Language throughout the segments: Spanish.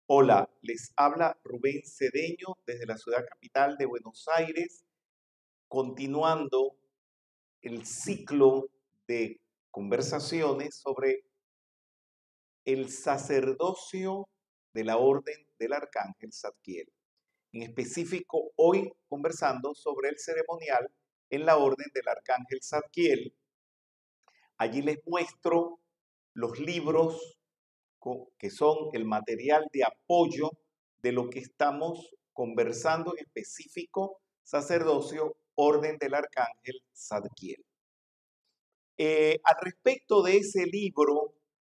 Hola, les habla Rubén Cedeño desde la ciudad capital de Buenos Aires, continuando el ciclo de conversaciones sobre el sacerdocio de la Orden del Arcángel Zadkiel. En específico, hoy conversando sobre el ceremonial en la Orden del Arcángel Zadkiel. Allí les muestro los libros que son el material de apoyo de lo que estamos conversando, en específico sacerdocio, orden del arcángel Zadkiel. Al respecto de ese libro,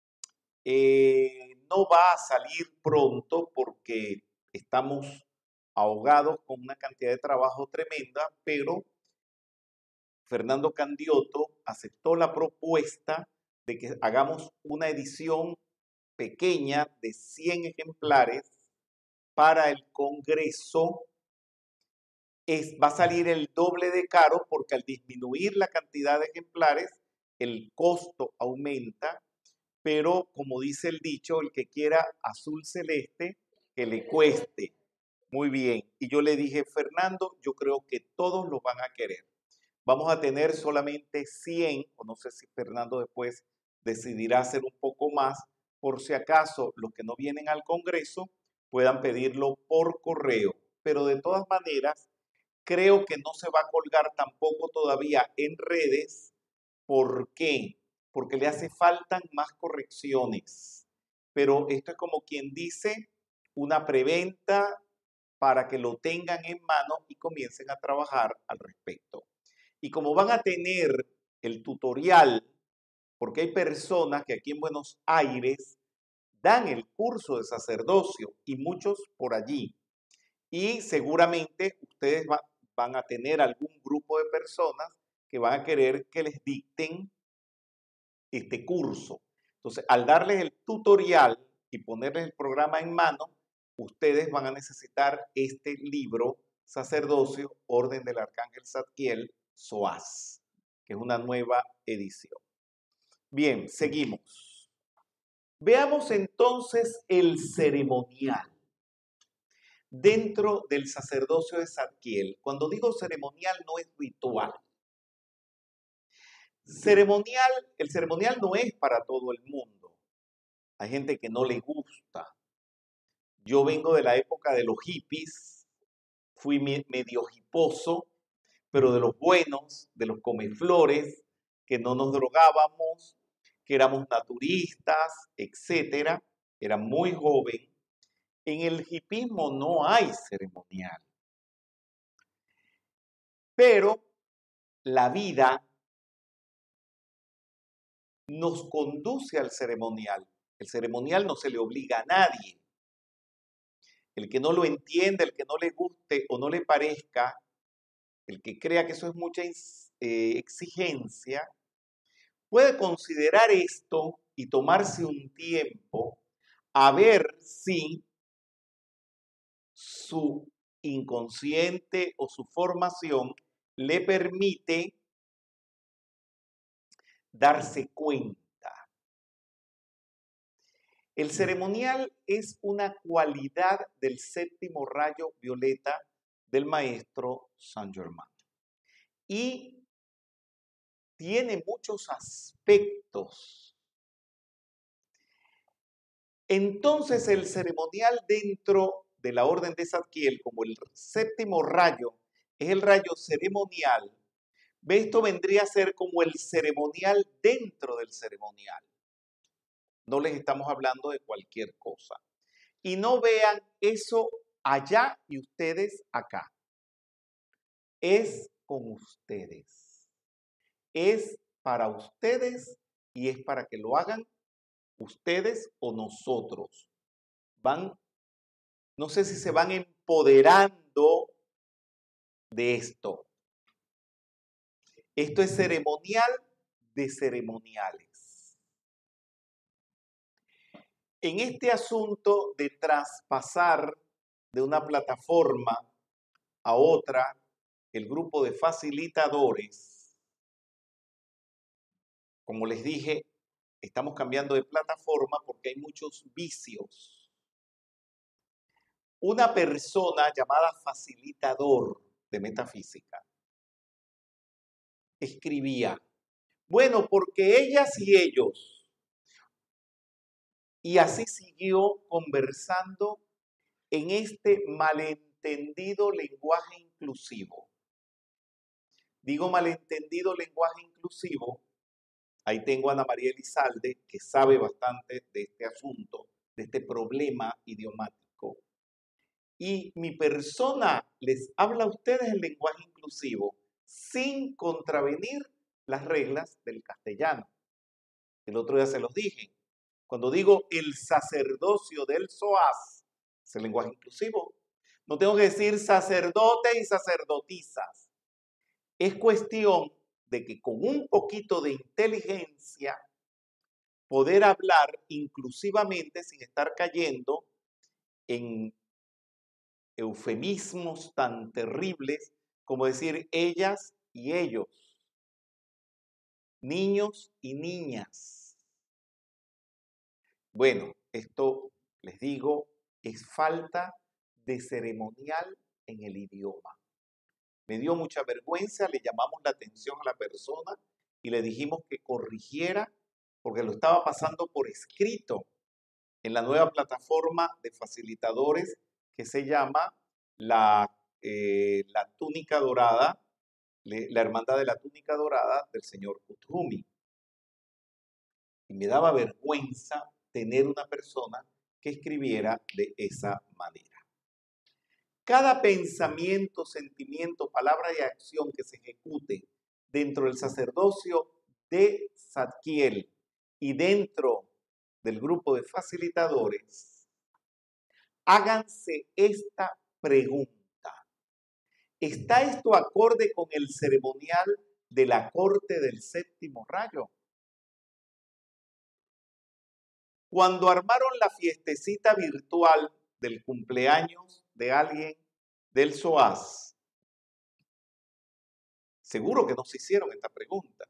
no va a salir pronto porque estamos ahogados con una cantidad de trabajo tremenda, pero Fernando Candioto aceptó la propuesta de que hagamos una edición pequeña de 100 ejemplares para el Congreso. Va a salir el doble de caro porque al disminuir la cantidad de ejemplares, el costo aumenta, pero como dice el dicho, el que quiera azul celeste, que le cueste. Muy bien. Y yo le dije, Fernando, yo creo que todos lo van a querer. Vamos a tener solamente 100, o no sé si Fernando después decidirá hacer un poco más, por si acaso los que no vienen al Congreso puedan pedirlo por correo. Pero de todas maneras, creo que no se va a colgar tampoco todavía en redes. ¿Por qué? Porque le hace falta más correcciones. Pero esto es como quien dice una preventa para que lo tengan en mano y comiencen a trabajar al respecto. Y como van a tener el tutorial, porque hay personas que aquí en Buenos Aires dan el curso de sacerdocio y muchos por allí. Y seguramente ustedes van a tener algún grupo de personas que van a querer que les dicten este curso. Entonces, al darles el tutorial y ponerles el programa en mano, ustedes van a necesitar este libro, Sacerdocio, Orden del Arcángel Zadkiel, SOAS, que es una nueva edición. Bien, seguimos. Veamos entonces el ceremonial dentro del sacerdocio de Zadkiel. Cuando digo ceremonial no es ritual. El ceremonial no es para todo el mundo. Hay gente que no le gusta. Yo vengo de la época de los hippies, fui medio hiposo, pero de los buenos, de los comeflores, que no nos drogábamos, que éramos naturistas, etcétera. Era muy joven. En el hippismo no hay ceremonial, pero la vida nos conduce al ceremonial. El ceremonial no se le obliga a nadie. El que no lo entienda, el que no le guste o no le parezca, el que crea que eso es mucha exigencia, puede considerar esto y tomarse un tiempo a ver si su inconsciente o su formación le permite darse cuenta. El ceremonial es una cualidad del séptimo rayo violeta del maestro Saint Germain y tiene muchos aspectos. Entonces el ceremonial dentro de la orden de Zadkiel, como el séptimo rayo es el rayo ceremonial, esto vendría a ser como el ceremonial dentro del ceremonial. No les estamos hablando de cualquier cosa. Y no vean eso allá y ustedes acá. Es con ustedes. Es para ustedes y es para que lo hagan ustedes o nosotros. No sé si se van empoderando de esto. Esto es ceremonial de ceremoniales. En este asunto de traspasar de una plataforma a otra, el grupo de facilitadores, como les dije, estamos cambiando de plataforma porque hay muchos vicios. una persona llamada facilitador de metafísica escribía, bueno, porque ellas y ellos, y así siguió conversando en este malentendido lenguaje inclusivo. Digo malentendido lenguaje inclusivo, ahí tengo a Ana María Elizalde, que sabe bastante de este asunto, de este problema idiomático. Y mi persona les habla a ustedes el lenguaje inclusivo sin contravenir las reglas del castellano. El otro día se los dije. Cuando digo el sacerdocio del SOAS, es el lenguaje inclusivo. No tengo que decir sacerdotes y sacerdotisas. Es cuestión de que con un poquito de inteligencia poder hablar inclusivamente sin estar cayendo en eufemismos tan terribles como decir ellas y ellos, niños y niñas. Bueno, esto les digo, es falta de ceremonial en el idioma. Me dio mucha vergüenza, le llamamos la atención a la persona y le dijimos que corrigiera porque lo estaba pasando por escrito en la nueva plataforma de facilitadores que se llama la túnica dorada, la hermandad de la túnica dorada del señor Kuthumi. Y me daba vergüenza tener una persona que escribiera de esa manera. Cada pensamiento, sentimiento, palabra y acción que se ejecute dentro del sacerdocio de Zadkiel y dentro del grupo de facilitadores, háganse esta pregunta. ¿Está esto acorde con el ceremonial de la corte del séptimo rayo? Cuando armaron la fiestecita virtual del cumpleaños de alguien del SOAS, seguro que nos hicieron esta pregunta.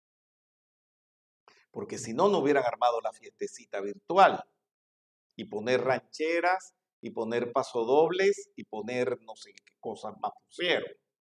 Porque si no, no hubieran armado la fiestecita virtual y poner rancheras y poner pasodobles y poner no sé qué cosas más pusieron.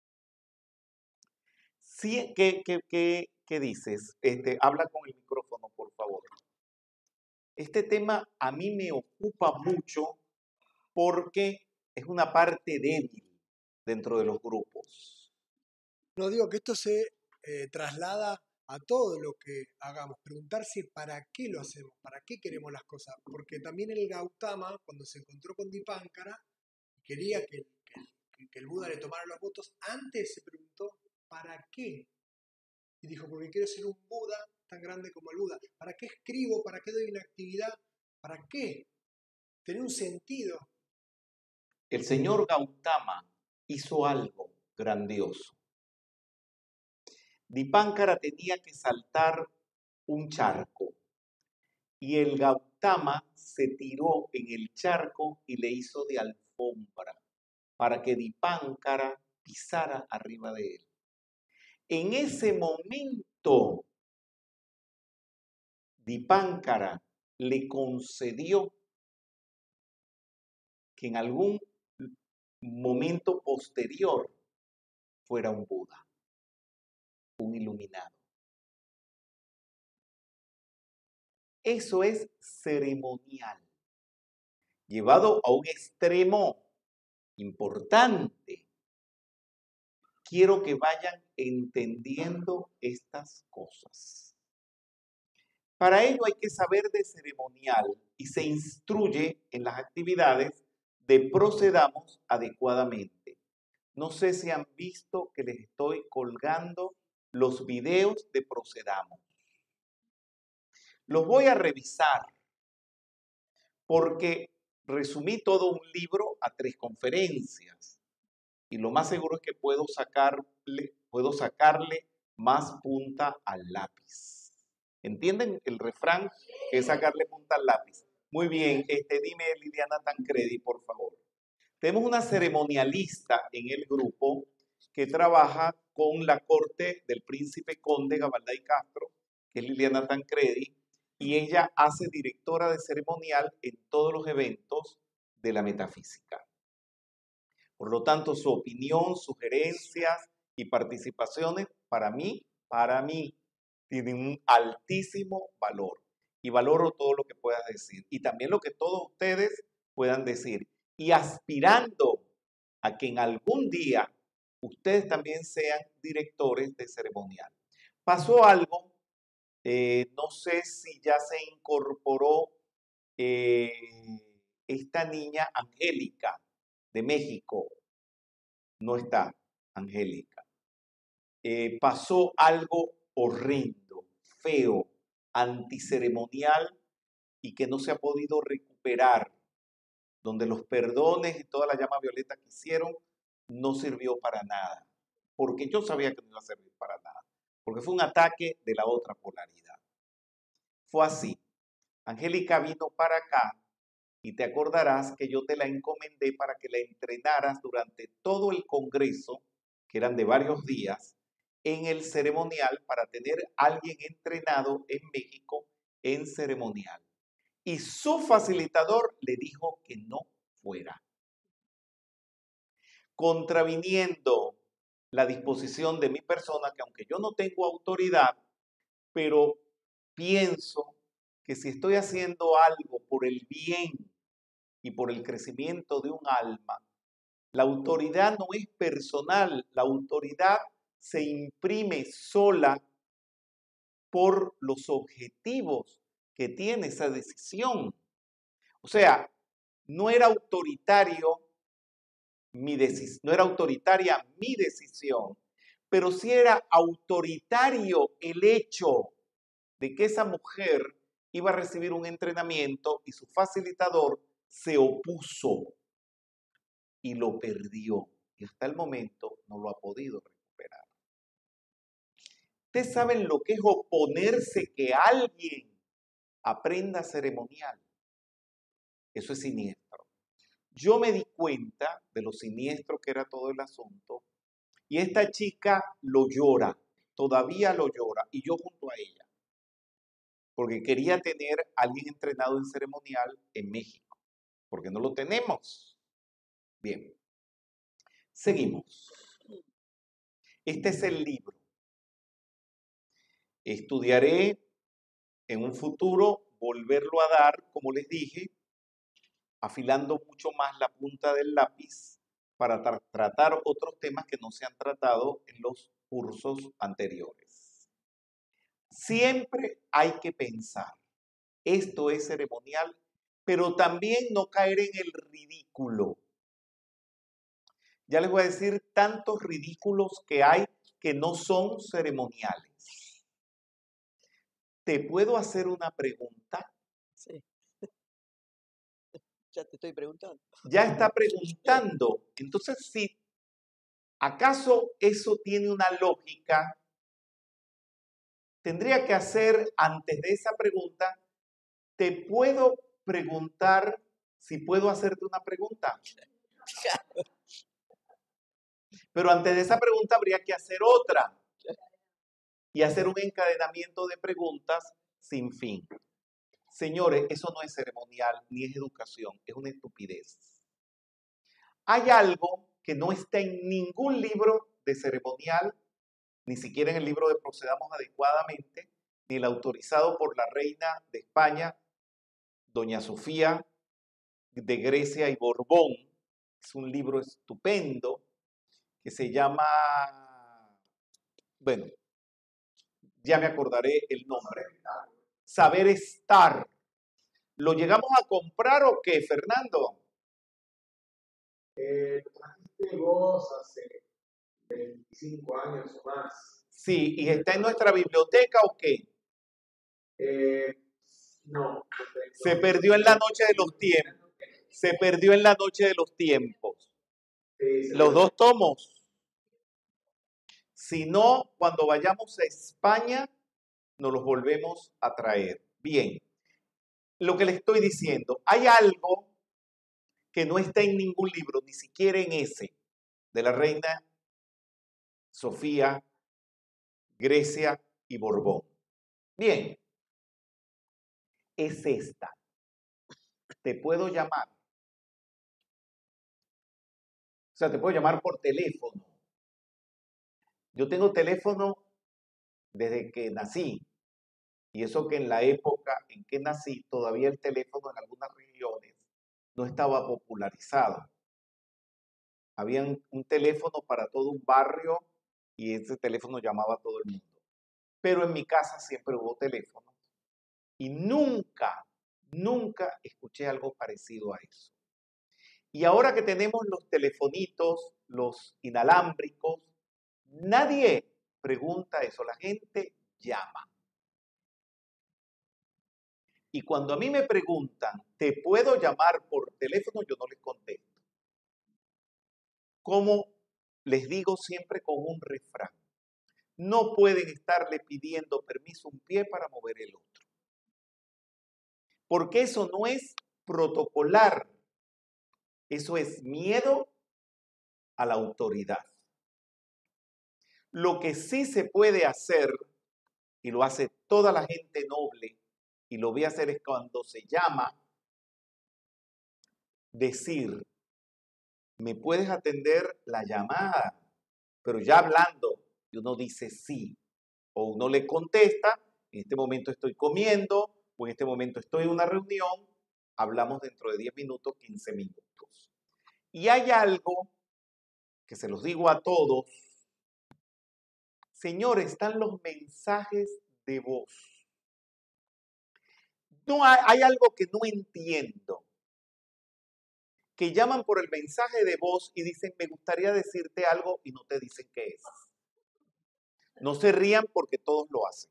Sí, ¿qué dices? Habla con el micrófono, por favor. Este tema a mí me ocupa mucho porque es una parte débil dentro de los grupos. No digo que esto se traslada a todo lo que hagamos, preguntarse para qué lo hacemos, para qué queremos las cosas, porque también el Gautama, cuando se encontró con Dipankara, quería que el Buda le tomara los votos, antes se preguntó ¿para qué? Y dijo, porque quiero ser un Buda tan grande como el Buda. ¿Para qué escribo? ¿Para qué doy una actividad? ¿Para qué? Tener un sentido. El señor Gautama hizo algo grandioso. Dipankara tenía que saltar un charco y el Gautama se tiró en el charco y le hizo de alfombra para que Dipankara pisara arriba de él. En ese momento, Dipankara le concedió que en algún momento posterior fuera un Buda, un iluminado. Eso es ceremonial, llevado a un extremo importante. Quiero que vayan entendiendo estas cosas. Para ello hay que saber de ceremonial y se instruye en las actividades de procedamos adecuadamente. No sé si han visto que les estoy colgando los videos de procedamos. Los voy a revisar porque resumí todo un libro a 3 conferencias y lo más seguro es que puedo sacarle más punta al lápiz. ¿Entienden el refrán? Que es sacarle punta al lápiz. Muy bien, dime Liliana Tancredi, por favor. Tenemos una ceremonialista en el grupo que trabaja con la corte del príncipe conde Gabaldá y Castro, que es Liliana Tancredi, y ella hace directora de ceremonial en todos los eventos de la metafísica. Por lo tanto, su opinión, sugerencias y participaciones para mí, tienen un altísimo valor. Y valoro todo lo que puedas decir. Y también lo que todos ustedes puedan decir. Y aspirando a que en algún día ustedes también sean directores de ceremonial. Pasó algo, no sé si ya se incorporó esta niña Angélica de México. No está Angélica. Pasó algo horrendo, feo, anticeremonial y que no se ha podido recuperar, donde los perdones y toda la llama violeta que hicieron no sirvió para nada, porque yo sabía que no iba a servir para nada, porque fue un ataque de la otra polaridad. Fue así. Angélica vino para acá y te acordarás que yo te la encomendé para que la entrenaras durante todo el congreso, que eran de varios días, en el ceremonial para tener a alguien entrenado en México en ceremonial. Y su facilitador le dijo que no fuera, contraviniendo la disposición de mi persona, que aunque yo no tengo autoridad, pero pienso que si estoy haciendo algo por el bien y por el crecimiento de un alma, la autoridad no es personal, la autoridad se imprime sola por los objetivos que tiene esa decisión. O sea, no era autoritario no era autoritaria mi decisión, pero sí era autoritario el hecho de que esa mujer iba a recibir un entrenamiento y su facilitador se opuso y lo perdió. Y hasta el momento no lo ha podido recuperar. Ustedes saben lo que es oponerse que alguien aprenda ceremonial. Eso es siniestro. Yo me di cuenta de lo siniestro que era todo el asunto y esta chica lo llora, todavía lo llora y yo junto a ella, porque quería tener a alguien entrenado en ceremonial en México, porque no lo tenemos. Bien, seguimos. Este es el libro. Estudiaré en un futuro volverlo a dar, como les dije, afilando mucho más la punta del lápiz para tratar otros temas que no se han tratado en los cursos anteriores. Siempre hay que pensar, esto es ceremonial, pero también no caer en el ridículo. Ya les voy a decir tantos ridículos que hay que no son ceremoniales. ¿Te puedo hacer una pregunta? Sí. Ya te estoy preguntando. Ya está preguntando. Entonces, si acaso eso tiene una lógica, tendría que hacer antes de esa pregunta, ¿te puedo preguntar si puedo hacerte una pregunta? Pero antes de esa pregunta habría que hacer otra y hacer un encadenamiento de preguntas sin fin. Señores, eso no es ceremonial ni es educación, es una estupidez. Hay algo que no está en ningún libro de ceremonial, ni siquiera en el libro de Procedamos Adecuadamente, ni el autorizado por la reina de España, doña Sofía de Grecia y Borbón. Es un libro estupendo que se llama, bueno, ya me acordaré el nombre. Saber estar. ¿Lo llegamos a comprar o qué, Fernando? Trajiste vos hace 25 años o más. Sí, ¿y está en nuestra biblioteca o qué? No. Se perdió en la noche de los tiempos. Se perdió en la noche de los tiempos. Sí, Los dos tomos. Si no, cuando vayamos a España, nos los volvemos a traer. Bien, lo que le estoy diciendo, hay algo que no está en ningún libro, ni siquiera en ese, de la reina Sofía, Grecia y Borbón. Bien, es esta. ¿Te puedo llamar? sea, te puedo llamar por teléfono. Yo tengo teléfono desde que nací. Y eso que en la época en que nací, todavía el teléfono en algunas regiones no estaba popularizado. Había un teléfono para todo un barrio y ese teléfono llamaba a todo el mundo. Pero en mi casa siempre hubo teléfono y nunca escuché algo parecido a eso. Y ahora que tenemos los telefonitos, los inalámbricos, nadie pregunta eso, la gente llama. Y cuando a mí me preguntan, ¿te puedo llamar por teléfono? Yo no les contesto. Como les digo siempre con un refrán, no pueden estarle pidiendo permiso a un pie para mover el otro. Porque eso no es protocolar, eso es miedo a la autoridad. Lo que sí se puede hacer, y lo hace toda la gente noble, y lo voy a hacer es cuando se llama, decir, ¿me puedes atender la llamada? Pero ya hablando, y uno dice sí, o uno le contesta, en este momento estoy comiendo, o en este momento estoy en una reunión, hablamos dentro de 10 minutos, 15 minutos. Y hay algo que se los digo a todos, señores, están los mensajes de voz. No hay algo que no entiendo, que llaman por el mensaje de voz y dicen, me gustaría decirte algo y no te dicen qué es. No se rían porque todos lo hacen.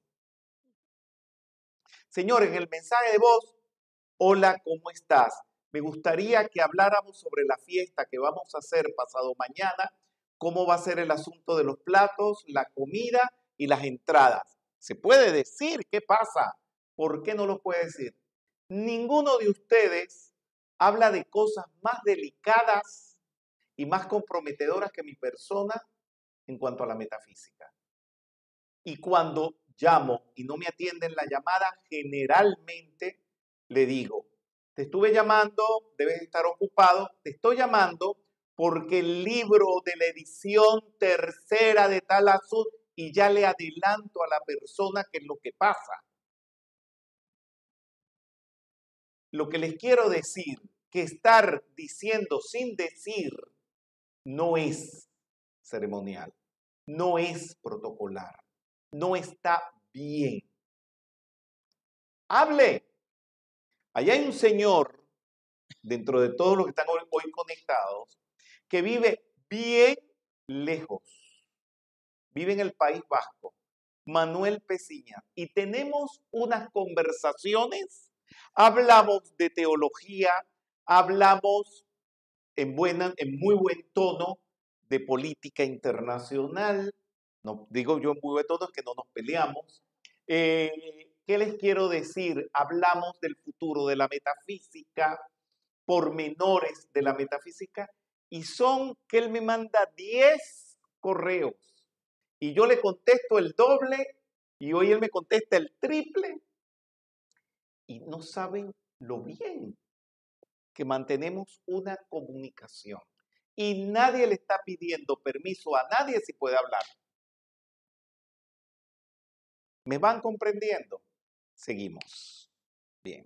Señores, en el mensaje de voz, hola, ¿cómo estás? Me gustaría que habláramos sobre la fiesta que vamos a hacer pasado mañana, cómo va a ser el asunto de los platos, la comida y las entradas. ¿Se puede decir? ¿Qué pasa? ¿Por qué no lo puede decir? Ninguno de ustedes habla de cosas más delicadas y más comprometedoras que mi persona en cuanto a la metafísica. Y cuando llamo y no me atienden la llamada, generalmente le digo, te estuve llamando, debes estar ocupado, te estoy llamando porque el libro de la edición tercera de tal asunto, y ya le adelanto a la persona qué es lo que pasa. Lo que les quiero decir, que estar diciendo sin decir no es ceremonial, no es protocolar, no está bien. Hable. Allá hay un señor, dentro de todos los que están hoy conectados, que vive bien lejos. Vive en el País Vasco. Manuel Peciña. Y tenemos unas conversaciones. Hablamos de teología, hablamos en muy buen tono de política internacional. No, digo yo en muy buen tono, es que no nos peleamos. ¿Qué les quiero decir? Hablamos del futuro de la metafísica, pormenores de la metafísica, y son que él me manda 10 correos y yo le contesto el doble y hoy él me contesta el triple y no saben lo bien que mantenemos una comunicación y nadie le está pidiendo permiso a nadie si puede hablar. ¿Me van comprendiendo? Seguimos. Bien.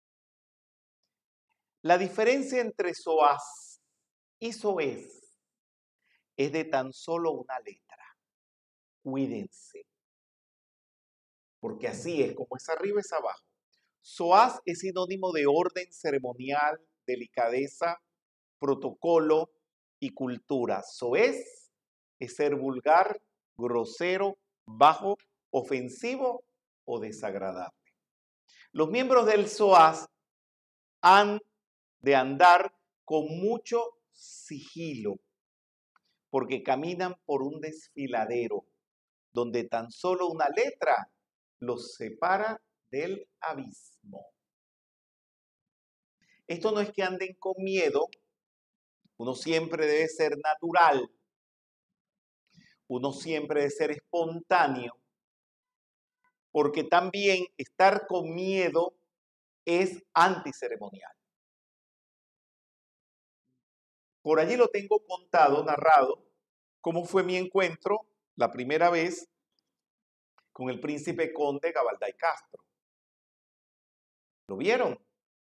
La diferencia entre SOAS y SOES es de tan solo una letra. Cuídense. Porque así es, como es arriba es abajo. SOAS es sinónimo de orden ceremonial, delicadeza, protocolo y cultura. SOES es ser vulgar, grosero, bajo, ofensivo o desagradable. Los miembros del SOAS han de andar con mucho sigilo, porque caminan por un desfiladero donde tan solo una letra los separa del abismo. Esto no es que anden con miedo, uno siempre debe ser natural, uno siempre debe ser espontáneo, porque también estar con miedo es anticeremonial. Por allí lo tengo contado, narrado, cómo fue mi encuentro la primera vez con el príncipe conde Gabalday Castro. ¿Lo vieron?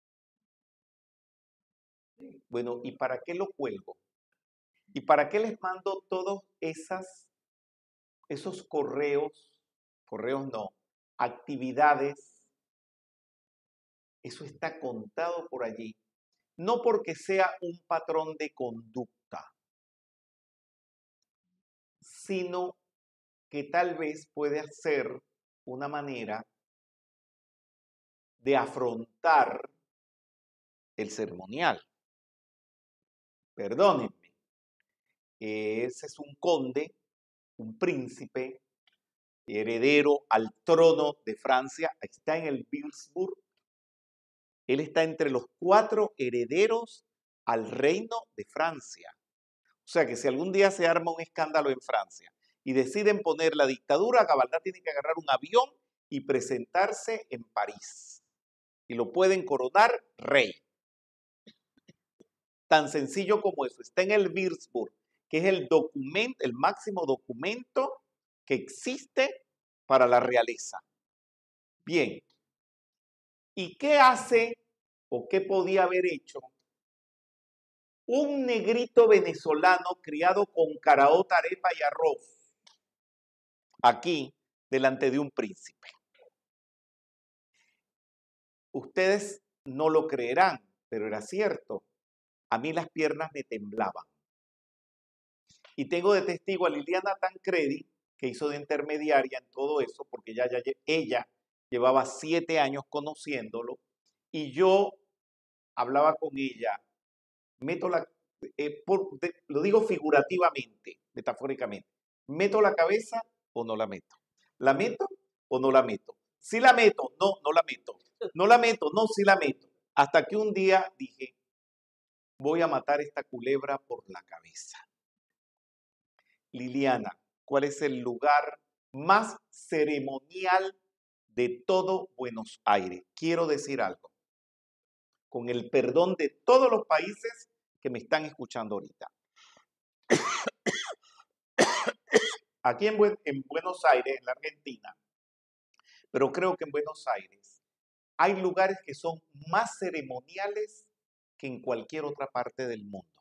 Bueno, ¿y para qué lo cuelgo? ¿Y para qué les mando todos esos correos no, actividades? Eso está contado por allí. No porque sea un patrón de conducta, sino que tal vez puede ser una manera de afrontar el ceremonial. Perdónenme, ese es un conde, un príncipe, heredero al trono de Francia, está en el Würzburg. Él está entre los 4 herederos al reino de Francia. O sea que si algún día se arma un escándalo en Francia y deciden poner la dictadura, Gabaldá tiene que agarrar un avión y presentarse en París. Y lo pueden coronar rey. Tan sencillo como eso. Está en el Würzburg, que es el máximo documento que existe para la realeza. Bien. ¿Y qué hace o qué podía haber hecho un negrito venezolano criado con caraota, arepa y arroz aquí delante de un príncipe? Ustedes no lo creerán, pero era cierto. A mí las piernas me temblaban. Y tengo de testigo a Liliana Tancredi, que hizo de intermediaria en todo eso, porque ella llevaba 7 años conociéndolo, y yo hablaba con ella, lo digo figurativamente, metafóricamente, ¿meto la cabeza o no la meto? ¿La meto o no la meto? Si la meto, no la meto. No la meto, no, sí la meto. Hasta que un día dije, voy a matar esta culebra por la cabeza. Liliana, ¿cuál es el lugar más ceremonial de todo Buenos Aires? Quiero decir algo, con el perdón de todos los países que me están escuchando ahorita. Aquí en Buenos Aires, en la Argentina, pero creo que en Buenos Aires, hay lugares que son más ceremoniales que en cualquier otra parte del mundo.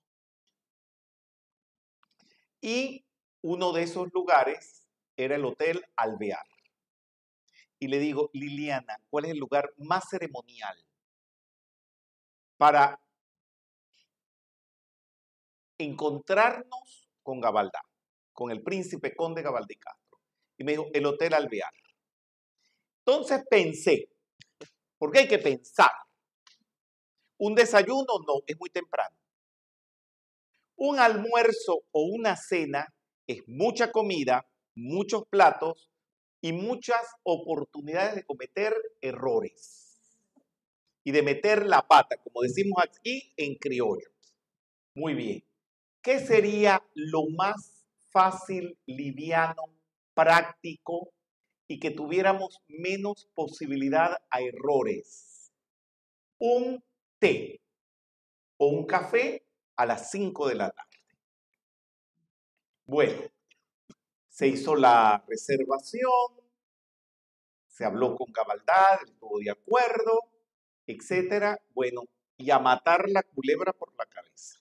Y uno de esos lugares era el Hotel Alvear. Y le digo, Liliana, ¿cuál es el lugar más ceremonial para encontrarnos con Gabaldá, con el príncipe conde Gabaldí Castro? Y me dijo, el Hotel Alvear. Entonces pensé, porque hay que pensar. Un desayuno no, es muy temprano. Un almuerzo o una cena es mucha comida, muchos platos y muchas oportunidades de cometer errores y de meter la pata, como decimos aquí en criollo. Muy bien. ¿Qué sería lo más fácil, liviano, práctico y que tuviéramos menos posibilidad a errores? Un té o un café a las 5 de la tarde. Bueno, se hizo la reservación, se habló con Gabaldá, estuvo de acuerdo, etcétera. Bueno, y a matar la culebra por la cabeza.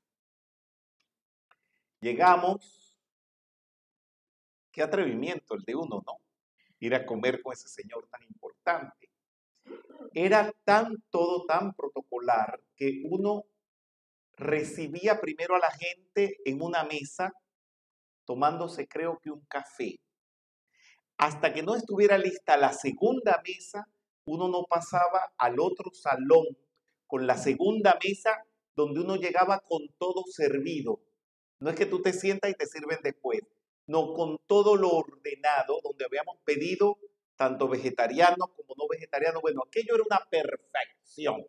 Llegamos, qué atrevimiento el de uno, ¿no? Ir a comer con ese señor tan importante. Era todo tan protocolar que uno recibía primero a la gente en una mesa tomándose, creo que un café. Hasta que no estuviera lista la segunda mesa, uno no pasaba al otro salón con la segunda mesa donde uno llegaba con todo servido. No es que tú te sientas y te sirven después, no, con todo lo ordenado, donde habíamos pedido tanto vegetariano como no vegetariano. Bueno, aquello era una perfección.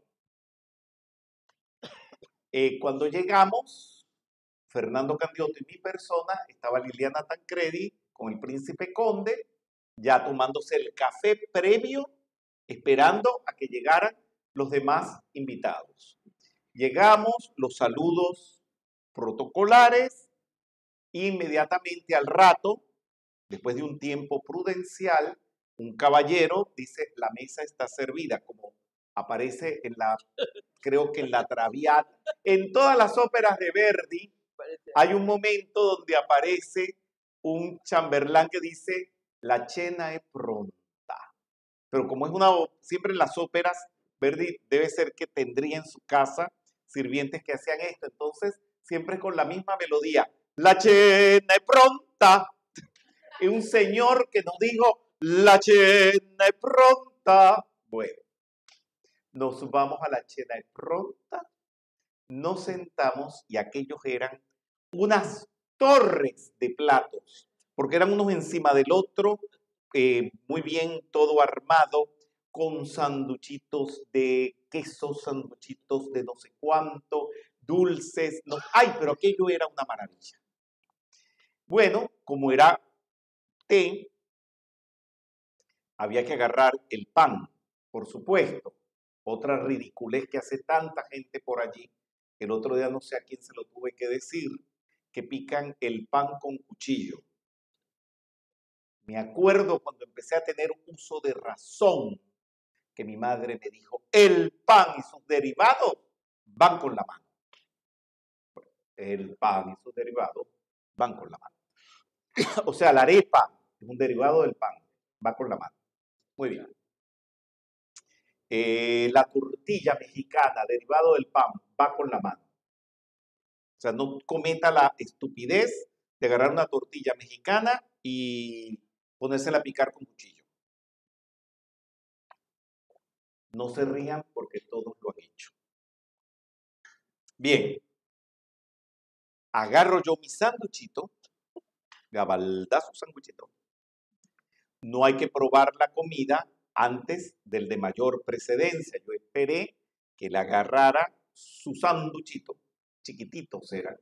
Cuando llegamos, Fernando Candioto y mi persona, estaba Liliana Tancredi con el príncipe conde, ya tomándose el café previo, esperando a que llegaran los demás invitados. Llegamos, los saludos protocolares. Inmediatamente al rato, después de un tiempo prudencial, un caballero dice, la mesa está servida, como aparece creo que en la Traviata. En todas las óperas de Verdi hay un momento donde aparece un chambelán que dice, la cena es pronta. Pero como es siempre en las óperas, Verdi debe ser que tendría en su casa sirvientes que hacían esto. Entonces, siempre con la misma melodía. La cena es pronta. Y un señor que nos dijo, la cena es pronta. Bueno, nos vamos a la cena es pronta. Nos sentamos y aquellos eran unas torres de platos, porque eran unos encima del otro, muy bien todo armado, con sanduchitos de queso, sanduchitos de no sé cuánto, dulces, no, ay, pero aquello era una maravilla. Bueno, como era té, había que agarrar el pan, por supuesto. Otra ridiculez que hace tanta gente por allí. El otro día no sé a quién se lo tuve que decir, que pican el pan con cuchillo. Me acuerdo cuando empecé a tener uso de razón, que mi madre me dijo, el pan y sus derivados van con la mano. El pan y sus derivados van con la mano. O sea, la arepa es un derivado del pan, va con la mano. Muy bien. La tortilla mexicana, derivado del pan, va con la mano. O sea, no cometa la estupidez de agarrar una tortilla mexicana y ponérsela a picar con cuchillo. No se rían porque todos lo han hecho. Bien. Agarro yo mi sanduchito, gabaldazo sanduchito. No hay que probar la comida antes del de mayor precedencia. Yo esperé que le agarrara su sanduchito, chiquititos eran.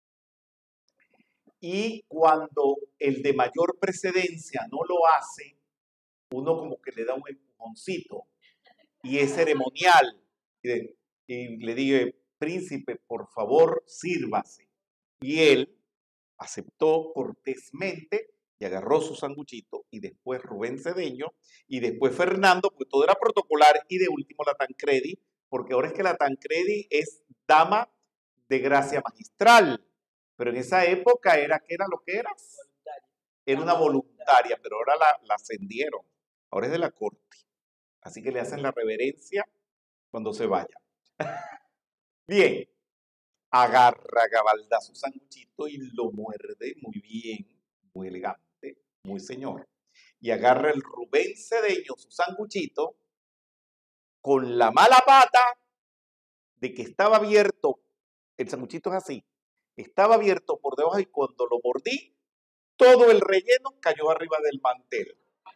Y cuando el de mayor precedencia no lo hace, uno como que le da un empujoncito y es ceremonial. Y le dije, príncipe, por favor, sírvase. Y él aceptó cortésmente y agarró su sanguchito, y después Rubén Cedeño, y después Fernando, porque todo era protocolar, y de último la Tancredi, porque ahora es que la Tancredi es dama de gracia magistral, pero en esa época ¿qué era lo que era? Era una voluntaria, pero ahora la ascendieron, ahora es de la corte, así que le hacen la reverencia cuando se vaya. Bien, agarra Gabalda su sanguchito y lo muerde muy bien, muy elegante, muy señor. Y agarra el Rubén Cedeño su sanguchito con la mala pata de que estaba abierto, el sanguchito es así, estaba abierto por debajo y cuando lo mordí, todo el relleno cayó arriba del mantel.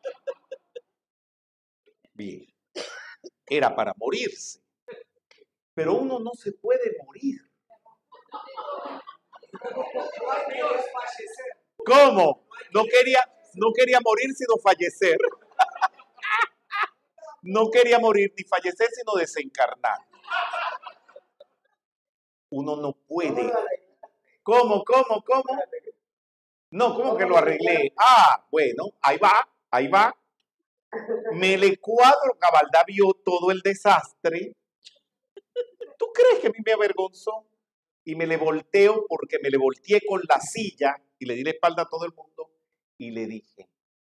Bien, era para morirse, pero uno no se puede morir. ¿Cómo? No quería morir sino fallecer. No quería morir ni fallecer sino desencarnar. Uno no puede. ¿Cómo? No, ¿cómo que lo arreglé? Ah, bueno, ahí va. Me le cuadro, Gabalda vio todo el desastre. ¿Tú crees que a mí me avergonzó? Y me le volteo porque me le volteé con la silla y le di la espalda a todo el mundo y le dije,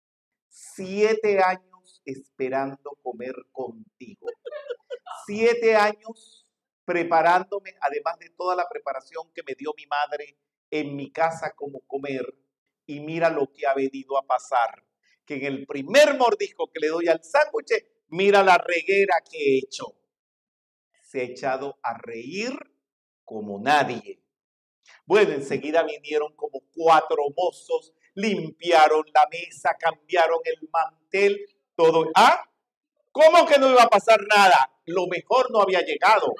7 años esperando comer contigo. 7 años preparándome, además de toda la preparación que me dio mi madre en mi casa como comer. Y mira lo que ha venido a pasar, que en el primer mordisco que le doy al sándwich, mira la reguera que he hecho. Se ha echado a reír como nadie. Bueno, enseguida vinieron como 4 mozos, limpiaron la mesa, cambiaron el mantel, todo. ¿Ah? ¿Cómo que no iba a pasar nada? Lo mejor no había llegado.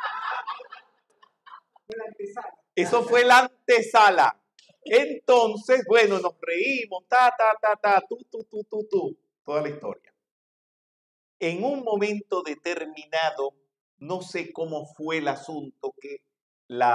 Eso fue la antesala. Entonces, bueno, nos reímos, tú, toda la historia. En un momento determinado, no sé cómo fue el asunto, que la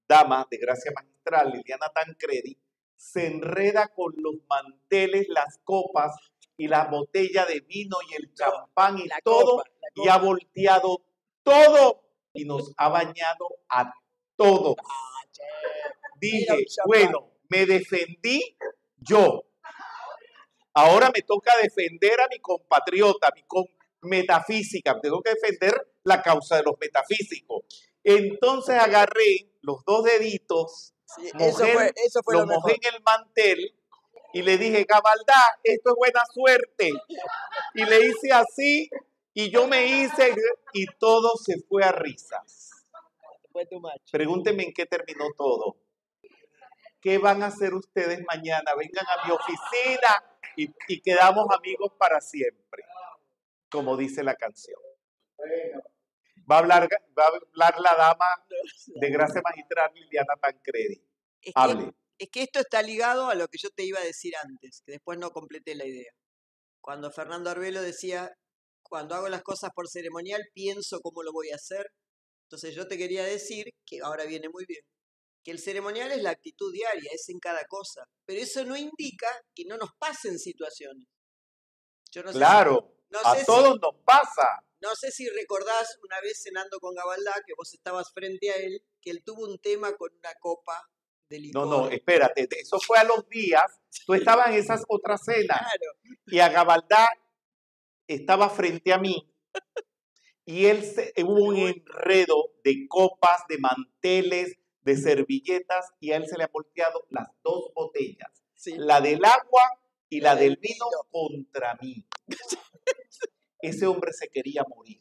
dama de gracia magistral, Liliana Tancredi, se enreda con los manteles, las copas y la botella de vino y el champán y La todo, copa, la y ha copa. volteado todo y nos ha bañado a todos. Ah, che. Dije, Mira, champán. bueno, me defendí yo. Ahora me toca defender a mi compatriota, a mi metafísica. Tengo que defender la causa de los metafísicos. Entonces agarré los dos deditos, Sí, eso fue lo los mojé mejor. en el mantel y le dije, Gabaldá, esto es buena suerte. Y le hice así y yo me hice y todo se fue a risas. Fue tu match. Pregúntenme en qué terminó todo. ¿Qué van a hacer ustedes mañana? Vengan a mi oficina y quedamos amigos para siempre, como dice la canción. Va a hablar la dama de gracia magistral Liliana Tancredi. Hable. Es que esto está ligado a lo que yo te iba a decir antes, que después no completé la idea. Cuando Fernando Arbelo decía, cuando hago las cosas por ceremonial, pienso cómo lo voy a hacer. Entonces yo te quería decir, que ahora viene muy bien, que el ceremonial es la actitud diaria, es en cada cosa. Pero eso no indica que no nos pasen situaciones. Yo no sé Claro, no a sé todos nos pasa. No sé si recordás una vez cenando con Gabaldá, que vos estabas frente a él, que él tuvo un tema con una copa de licor. No, espérate, eso fue a los días. Tú estabas en esas otras cenas. Claro. Y a Gabaldá estaba frente a mí. Y hubo un enredo de copas, de manteles, de servilletas, y a él se le han volteado las dos botellas. Sí. La del agua y la del vino contra mí. Ese hombre se quería morir.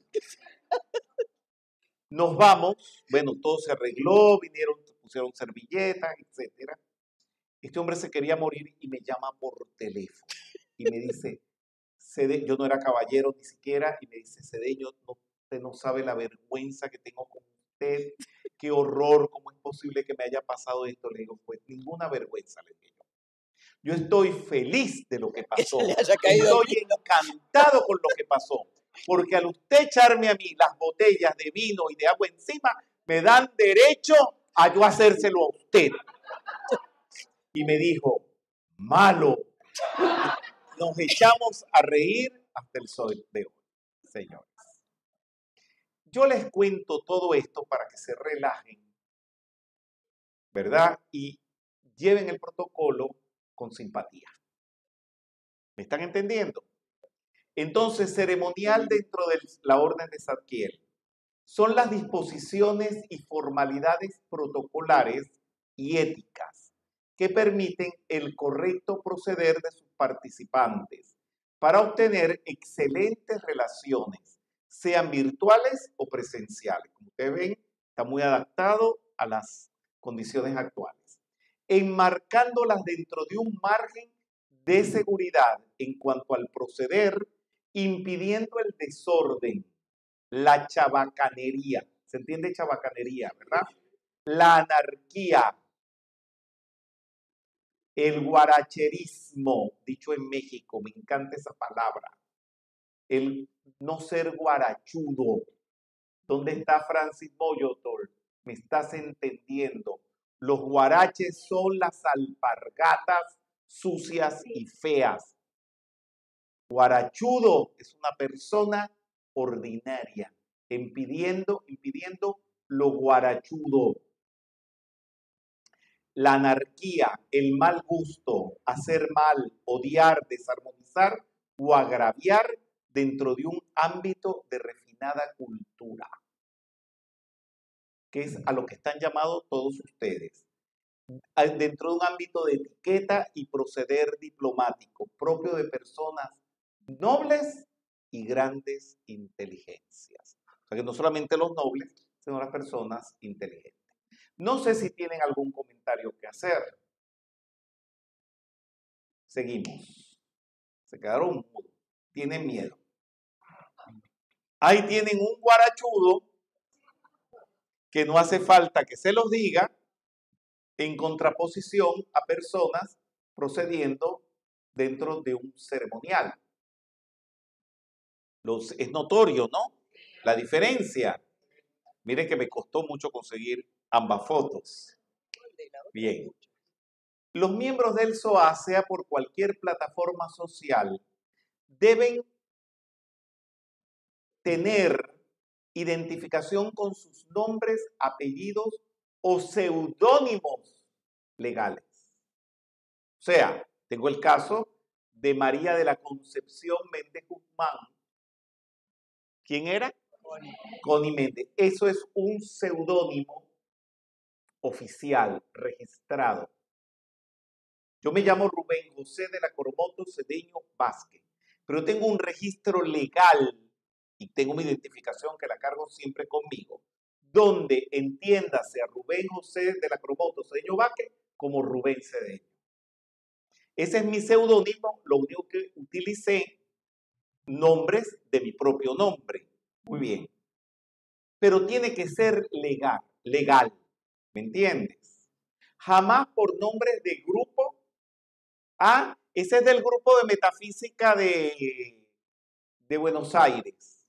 Nos vamos, bueno, todo se arregló, vinieron, pusieron servilletas, etc. Este hombre se quería morir y me llama por teléfono y me dice, yo no era caballero ni siquiera, y me dice, Cedeño, usted no sabe la vergüenza que tengo con usted, qué horror, cómo es posible que me haya pasado esto. Le digo, pues ninguna vergüenza, le digo. Yo estoy feliz de lo que pasó, estoy encantado con lo que pasó, porque al usted echarme a mí las botellas de vino y de agua encima, me dan derecho a yo hacérselo a usted. Y me dijo, malo. Nos echamos a reír hasta el sol de hoy, señores. Yo les cuento todo esto para que se relajen, ¿verdad? Y lleven el protocolo con simpatía. ¿Me están entendiendo? Entonces, ceremonial dentro de la Orden de Zadkiel son las disposiciones y formalidades protocolares y éticas que permiten el correcto proceder de sus participantes para obtener excelentes relaciones, sean virtuales o presenciales. Como ustedes ven, está muy adaptado a las condiciones actuales, enmarcándolas dentro de un margen de seguridad en cuanto al proceder, impidiendo el desorden, la chabacanería. ¿Se entiende chabacanería, verdad? La anarquía, el guaracherismo, dicho en México, me encanta esa palabra. El no ser guarachudo. ¿Dónde está Francis Boyotol? ¿Me estás entendiendo? Los guaraches son las alpargatas sucias y feas. Guarachudo es una persona ordinaria, impidiendo lo guarachudo. La anarquía, el mal gusto, hacer mal, odiar, desarmonizar o agraviar dentro de un ámbito de refinada cultura, que es a lo que están llamados todos ustedes, dentro de un ámbito de etiqueta y proceder diplomático propio de personas nobles y grandes inteligencias. O sea que no solamente los nobles, sino las personas inteligentes. No sé si tienen algún comentario que hacer. Seguimos. Se quedaron mudos. Tienen miedo. Ahí tienen un guarachudo que no hace falta que se los diga, en contraposición a personas procediendo dentro de un ceremonial. Es notorio, ¿no? La diferencia. Miren que me costó mucho conseguir ambas fotos. Bien. Los miembros del SOA, sea por cualquier plataforma social, deben tener identificación con sus nombres, apellidos o seudónimos legales. O sea, tengo el caso de María de la Concepción Méndez Guzmán. ¿Quién era? Connie Méndez. Eso es un seudónimo oficial, registrado. Yo me llamo Rubén José de la Cormoto Cedeño Vázquez, pero tengo un registro legal y tengo mi identificación que la cargo siempre conmigo, donde entiéndase a Rubén José de la Cormoto Cedeño Vázquez como Rubén Cedeño. Ese es mi seudónimo, lo único que utilicé, nombres de mi propio nombre. Muy bien. Pero tiene que ser legal, ¿me entiendes? Jamás por nombres de grupo. Ah, ese es del grupo de metafísica de Buenos Aires.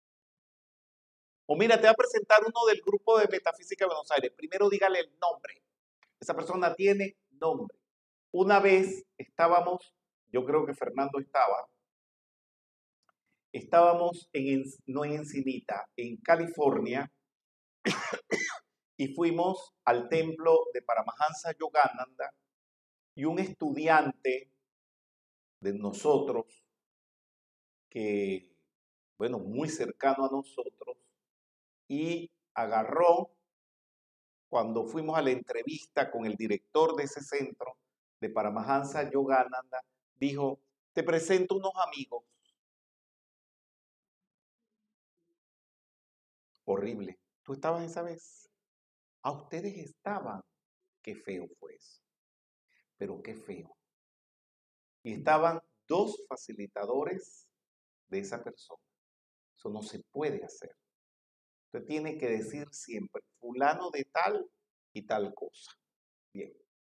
O mira, te voy a presentar uno del grupo de metafísica de Buenos Aires. Primero dígale el nombre. Esa persona tiene nombre. Una vez estábamos, yo creo que Fernando estábamos no en Encinita, en California, y fuimos al templo de Paramahansa Yogananda, y un estudiante de nosotros, que, bueno, muy cercano a nosotros, y agarró, cuando fuimos a la entrevista con el director de ese centro, de Paramahansa Yogananda, dijo, te presento unos amigos. Horrible. ¿Tú estabas esa vez? A ustedes estaban. Qué feo fue eso. Pero qué feo. Y estaban dos facilitadores de esa persona. Eso no se puede hacer. Usted tiene que decir siempre, fulano de tal y tal cosa. Bien.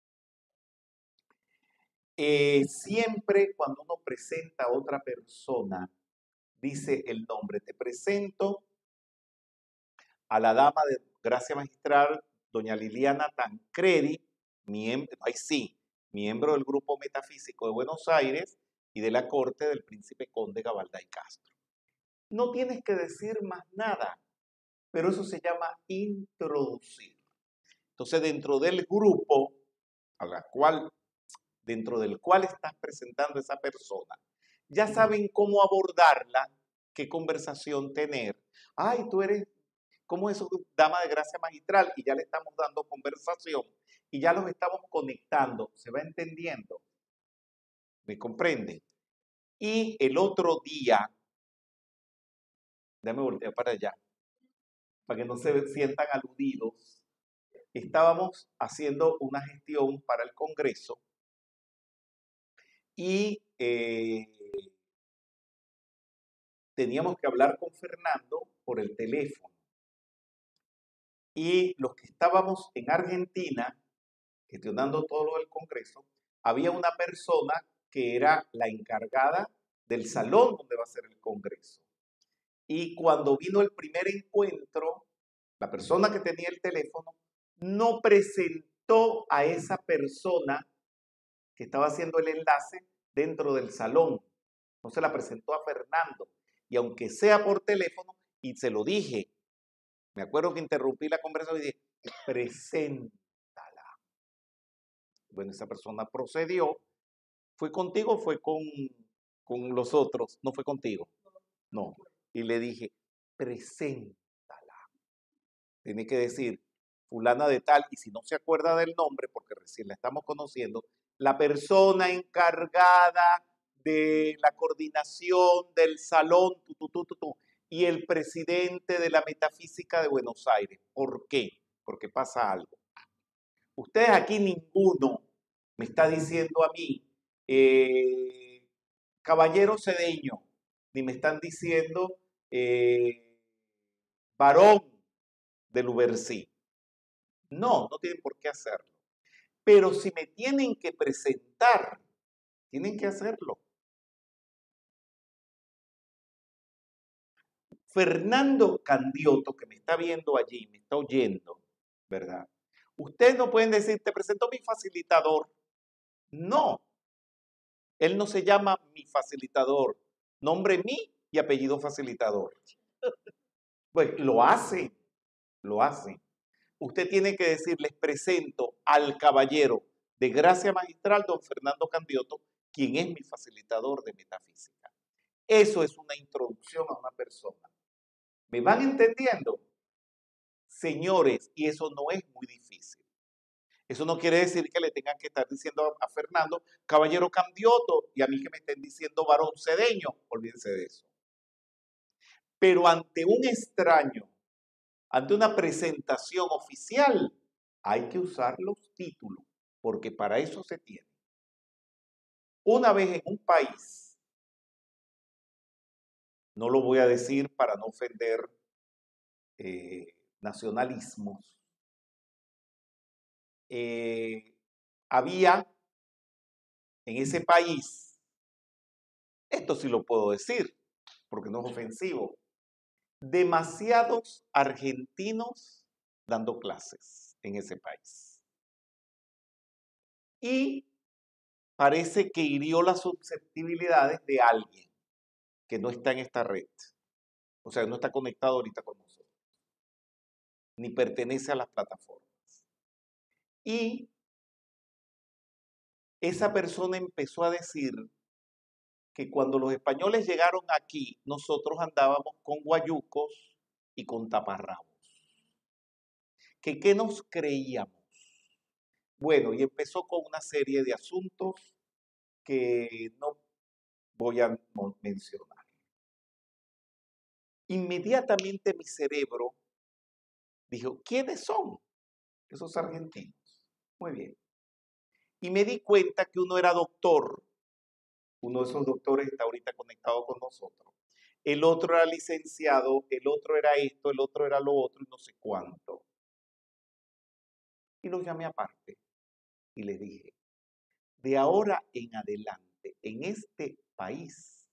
Siempre cuando uno presenta a otra persona, dice el nombre. Te presento a la dama de Gracia Magistral, doña Liliana Tancredi, miembro del Grupo Metafísico de Buenos Aires y de la corte del príncipe conde Gabalday Castro. No tienes que decir más nada, pero eso se llama introducir. Entonces, dentro del grupo dentro del cual estás presentando a esa persona, ya saben cómo abordarla, qué conversación tener. Ay, tú eres, ¿cómo es eso, dama de Gracia Magistral? Y ya le estamos dando conversación y ya los estamos conectando, se va entendiendo. ¿Me comprenden? Y el otro día, déjame voltear para allá, para que no se sientan aludidos, estábamos haciendo una gestión para el Congreso y teníamos que hablar con Fernando por el teléfono. Y los que estábamos en Argentina, gestionando todo lo del Congreso, había una persona que era la encargada del salón donde va a ser el Congreso. Y cuando vino el primer encuentro, la persona que tenía el teléfono no presentó a esa persona que estaba haciendo el enlace dentro del salón. No se la presentó a Fernando. Y aunque sea por teléfono, y se lo dije, me acuerdo que interrumpí la conversación y dije, preséntala. Bueno, esa persona procedió. ¿Fue contigo o fue con los otros? No fue contigo. No. Y le dije, preséntala. Tiene que decir, fulana de tal, y si no se acuerda del nombre, porque recién la estamos conociendo, la persona encargada de la coordinación del salón, y el presidente de la metafísica de Buenos Aires. ¿Por qué? Porque pasa algo. Ustedes aquí ninguno me está diciendo a mí, caballero Cedeño, ni me están diciendo varón de Lubercí. No, no tienen por qué hacerlo. Pero si me tienen que presentar, tienen que hacerlo. Fernando Candioto, que me está viendo allí, me está oyendo, ¿verdad? Ustedes no pueden decir, te presento mi facilitador. No, él no se llama mi facilitador. Nombre mi y apellido facilitador. Pues lo hace. Usted tiene que decir, les presento al caballero de gracia magistral, don Fernando Candioto, quien es mi facilitador de metafísica. Eso es una introducción a una persona. ¿Me van entendiendo? Señores, y eso no es muy difícil. Eso no quiere decir que le tengan que estar diciendo a Fernando, caballero Candioto, y a mí que me estén diciendo varón cedeño. Olvídense de eso. Pero ante un extraño, ante una presentación oficial, hay que usar los títulos, porque para eso se tiene. Una vez en un país, no lo voy a decir para no ofender nacionalismos, había en ese país, esto sí lo puedo decir, porque no es ofensivo, demasiados argentinos dando clases en ese país. Y parece que hirió las susceptibilidades de alguien que no está en esta red. O sea, no está conectado ahorita con nosotros. Ni pertenece a las plataformas. Y esa persona empezó a decir que cuando los españoles llegaron aquí, nosotros andábamos con guayucos y con taparrabos. ¿Que qué nos creíamos? Bueno, y empezó con una serie de asuntos que no voy a mencionar. Inmediatamente mi cerebro dijo, ¿quiénes son esos argentinos? Muy bien. Y me di cuenta que uno era doctor, uno de esos doctores está ahorita conectado con nosotros. El otro era licenciado, el otro era esto, el otro era lo otro y no sé cuánto. Y los llamé aparte y les dije, de ahora en adelante, en este país,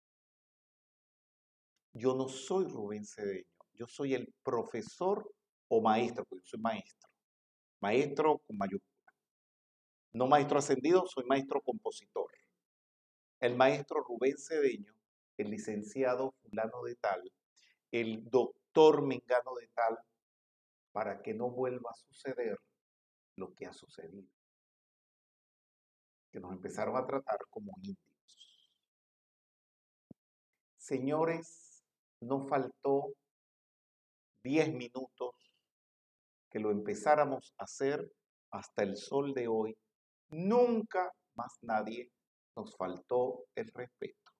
yo no soy Rubén Cedeño, yo soy el profesor o maestro, porque yo soy maestro. Maestro con mayúscula. No maestro ascendido, soy maestro compositor. El maestro Rubén Cedeño, el licenciado fulano de tal, el doctor mengano de tal, para que no vuelva a suceder lo que ha sucedido. Que nos empezaron a tratar como indios. Señores, no faltó 10 minutos que lo empezáramos a hacer hasta el sol de hoy. Nunca más nadie nos faltó el respeto.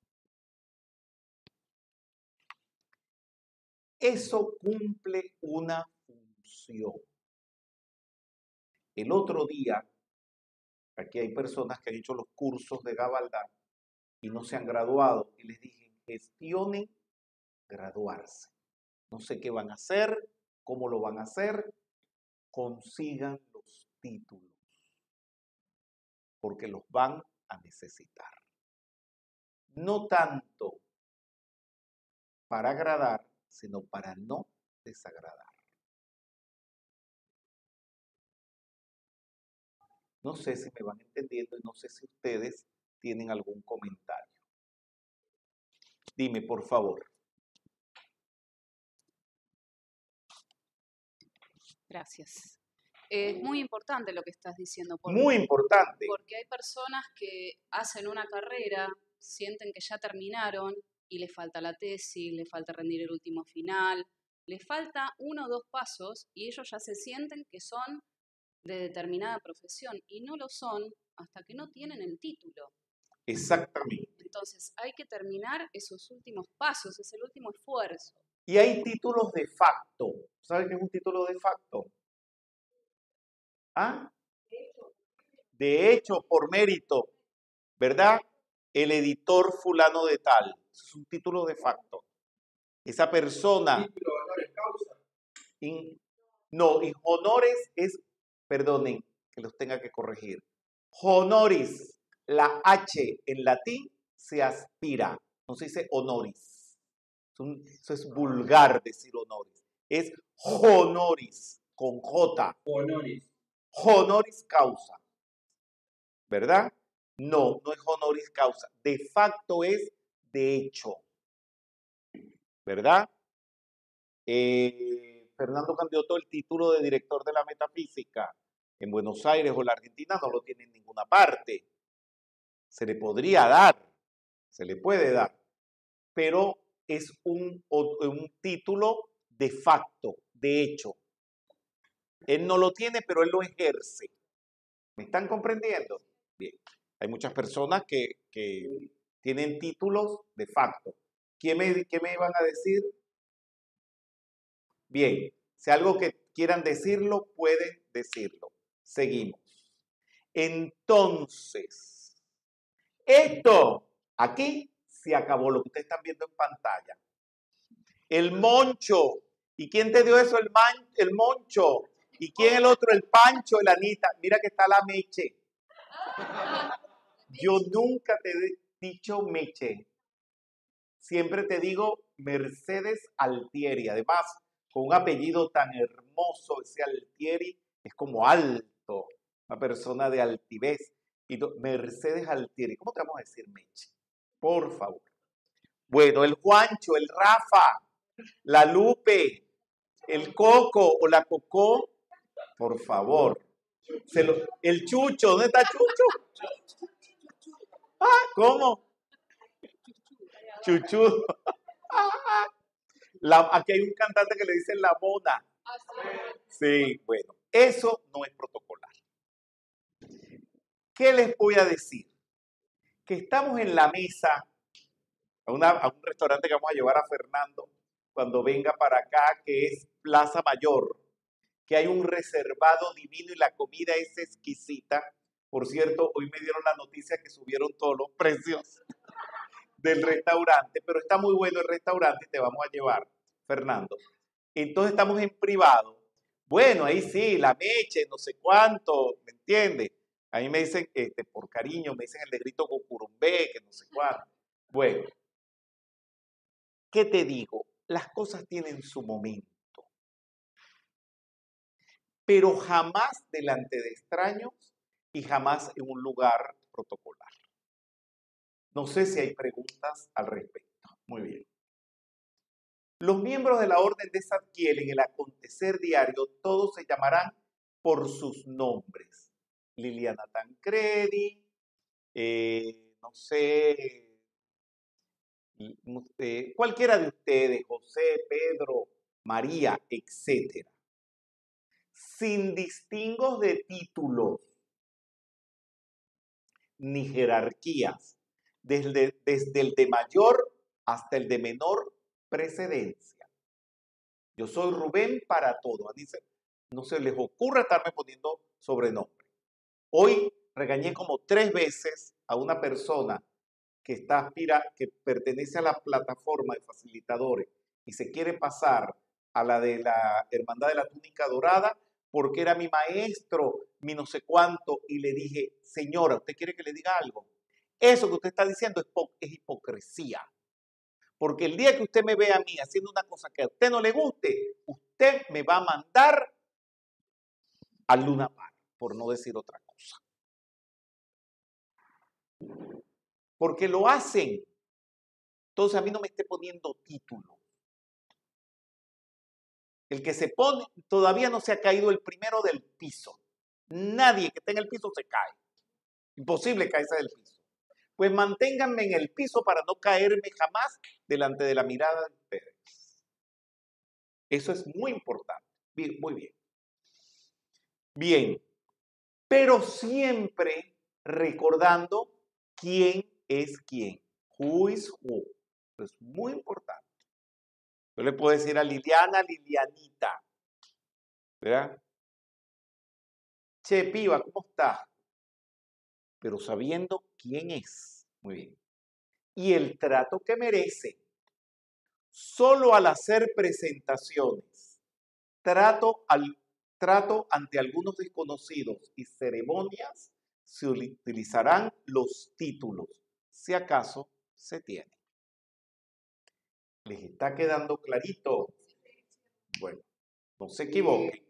Eso cumple una función. El otro día, aquí hay personas que han hecho los cursos de Gabaldá y no se han graduado, y les dije, gestionen graduarse. No sé qué van a hacer, cómo lo van a hacer, consigan los títulos, porque los van a necesitar. No tanto para agradar, sino para no desagradar. No sé si me van entendiendo y no sé si ustedes tienen algún comentario. Dime, por favor. Gracias. Es muy importante lo que estás diciendo. Muy importante. Porque hay personas que hacen una carrera, sienten que ya terminaron y les falta la tesis, les falta rendir el último final, les falta 1 o 2 pasos y ellos ya se sienten que son de determinada profesión y no lo son hasta que no tienen el título. Exactamente. Entonces hay que terminar esos últimos pasos, es el último esfuerzo. Y hay títulos de facto. ¿Sabe qué es un título de facto? ¿Ah? De hecho, por mérito, ¿verdad? El editor fulano de tal. Es un título de facto. Esa persona. Título, honores, causa. No, y honores es, perdonen que los tenga que corregir. Honoris, la H en latín se aspira, no se dice honoris. Eso es vulgar decir honoris. Es honoris, con J. Honoris. Honoris causa. ¿Verdad? No, no es honoris causa. De facto es de hecho. ¿Verdad? Fernando Candiotto, el título de director de la metafísica en Buenos Aires o la Argentina, no lo tiene en ninguna parte. Se le podría dar, se le puede dar, pero es un título de facto, de hecho. Él no lo tiene, pero él lo ejerce. ¿Me están comprendiendo? Bien. Hay muchas personas que tienen títulos de facto. ¿Qué me iban a decir? Bien, si algo que quieran decirlo, pueden decirlo. Seguimos. Entonces, esto aquí se acabó, lo que ustedes están viendo en pantalla. El moncho. ¿Y quién te dio eso? El moncho. ¿Y quién el otro? El Pancho, el Anita. Mira que está la Meche. Yo nunca te he dicho Meche. Siempre te digo Mercedes Altieri. Además, con un apellido tan hermoso, ese Altieri es como alto, una persona de altivez. Y Mercedes Altieri. ¿Cómo te vamos a decir Meche? Por favor. Bueno, el Juancho, el Rafa, la Lupe, el Coco o la Cocó, por favor. El Chucho, ¿dónde está Chucho? Ah, ¿cómo? Chuchu. Aquí hay un cantante que le dicen la mona. Sí, bueno, eso no es protocolar. ¿Qué les voy a decir? Que estamos en la mesa a un restaurante que vamos a llevar a Fernando cuando venga para acá, que es Plaza Mayor, que hay un reservado divino y la comida es exquisita. Por cierto, hoy me dieron la noticia que subieron todos los precios del restaurante, pero está muy bueno el restaurante y te vamos a llevar, Fernando. Entonces estamos en privado. Bueno, ahí sí, la Meche, no sé cuánto, ¿me entiendes? A mí me dicen, por cariño, me dicen el negrito Cucurumbé, que no sé cuánto. Bueno, ¿qué te digo? Las cosas tienen su momento, pero jamás delante de extraños y jamás en un lugar protocolar. No sé si hay preguntas al respecto. Muy bien. Los miembros de la Orden de Zadkiel en el acontecer diario, todos se llamarán por sus nombres. Liliana Tancredi, no sé, cualquiera de ustedes, José, Pedro, María, etcétera. Sin distingos de títulos ni jerarquías, desde el de mayor hasta el de menor precedencia. Yo soy Rubén para todo. No se les ocurra estarme poniendo sobrenombre. Hoy regañé como 3 veces a una persona que que pertenece a la plataforma de facilitadores y se quiere pasar a la de la Hermandad de la Túnica Dorada porque era mi maestro, mi no sé cuánto, y le dije, señora, ¿usted quiere que le diga algo? Eso que usted está diciendo es hipocresía. Porque el día que usted me vea a mí haciendo una cosa que a usted no le guste, usted me va a mandar al Luna Park, por no decir otra cosa. Porque lo hacen. Entonces a mí no me esté poniendo título. El que se pone, todavía no se ha caído el primero del piso. Nadie que esté en el piso se cae. Imposible caerse del piso. Pues manténganme en el piso para no caerme jamás delante de la mirada de ustedes. Eso es muy importante. Bien, muy bien. Bien, pero siempre recordando quién es quién. Who is who. Eso es muy importante. Yo le puedo decir a Liliana, Lilianita, ¿verdad? Che, piba, ¿cómo estás? Pero sabiendo quién es. Muy bien. Y el trato que merece. Solo al hacer presentaciones, trato ante algunos desconocidos y ceremonias, se utilizarán los títulos, si acaso se tiene. ¿Les está quedando clarito? Bueno, no se equivoquen.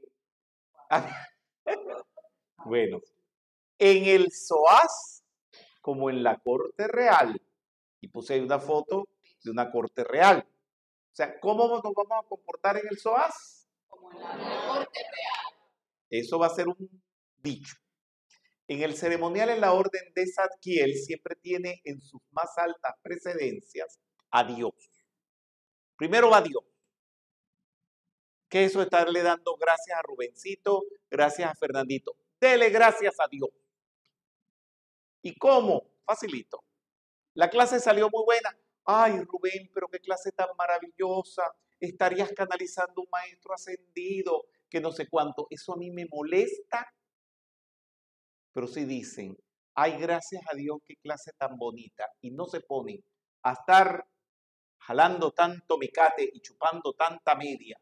Bueno, en el SOAS, como en la Corte Real, y puse ahí una foto de una Corte Real. O sea, ¿cómo nos vamos a comportar en el SOAS? Como en la corte real. Eso va a ser un dicho. En el ceremonial en la orden de Zadkiel siempre tiene en sus más altas precedencias a Dios. Primero va Dios. ¿Qué es eso de estarle dando gracias a Rubencito, gracias a Fernandito? Dele gracias a Dios. ¿Y cómo? Facilito. La clase salió muy buena. Ay, Rubén, pero qué clase tan maravillosa. Estarías canalizando un maestro ascendido, que no sé cuánto. Eso a mí me molesta. Pero si dicen, ay, gracias a Dios, qué clase tan bonita. Y no se ponen a estar jalando tanto mecate y chupando tanta media.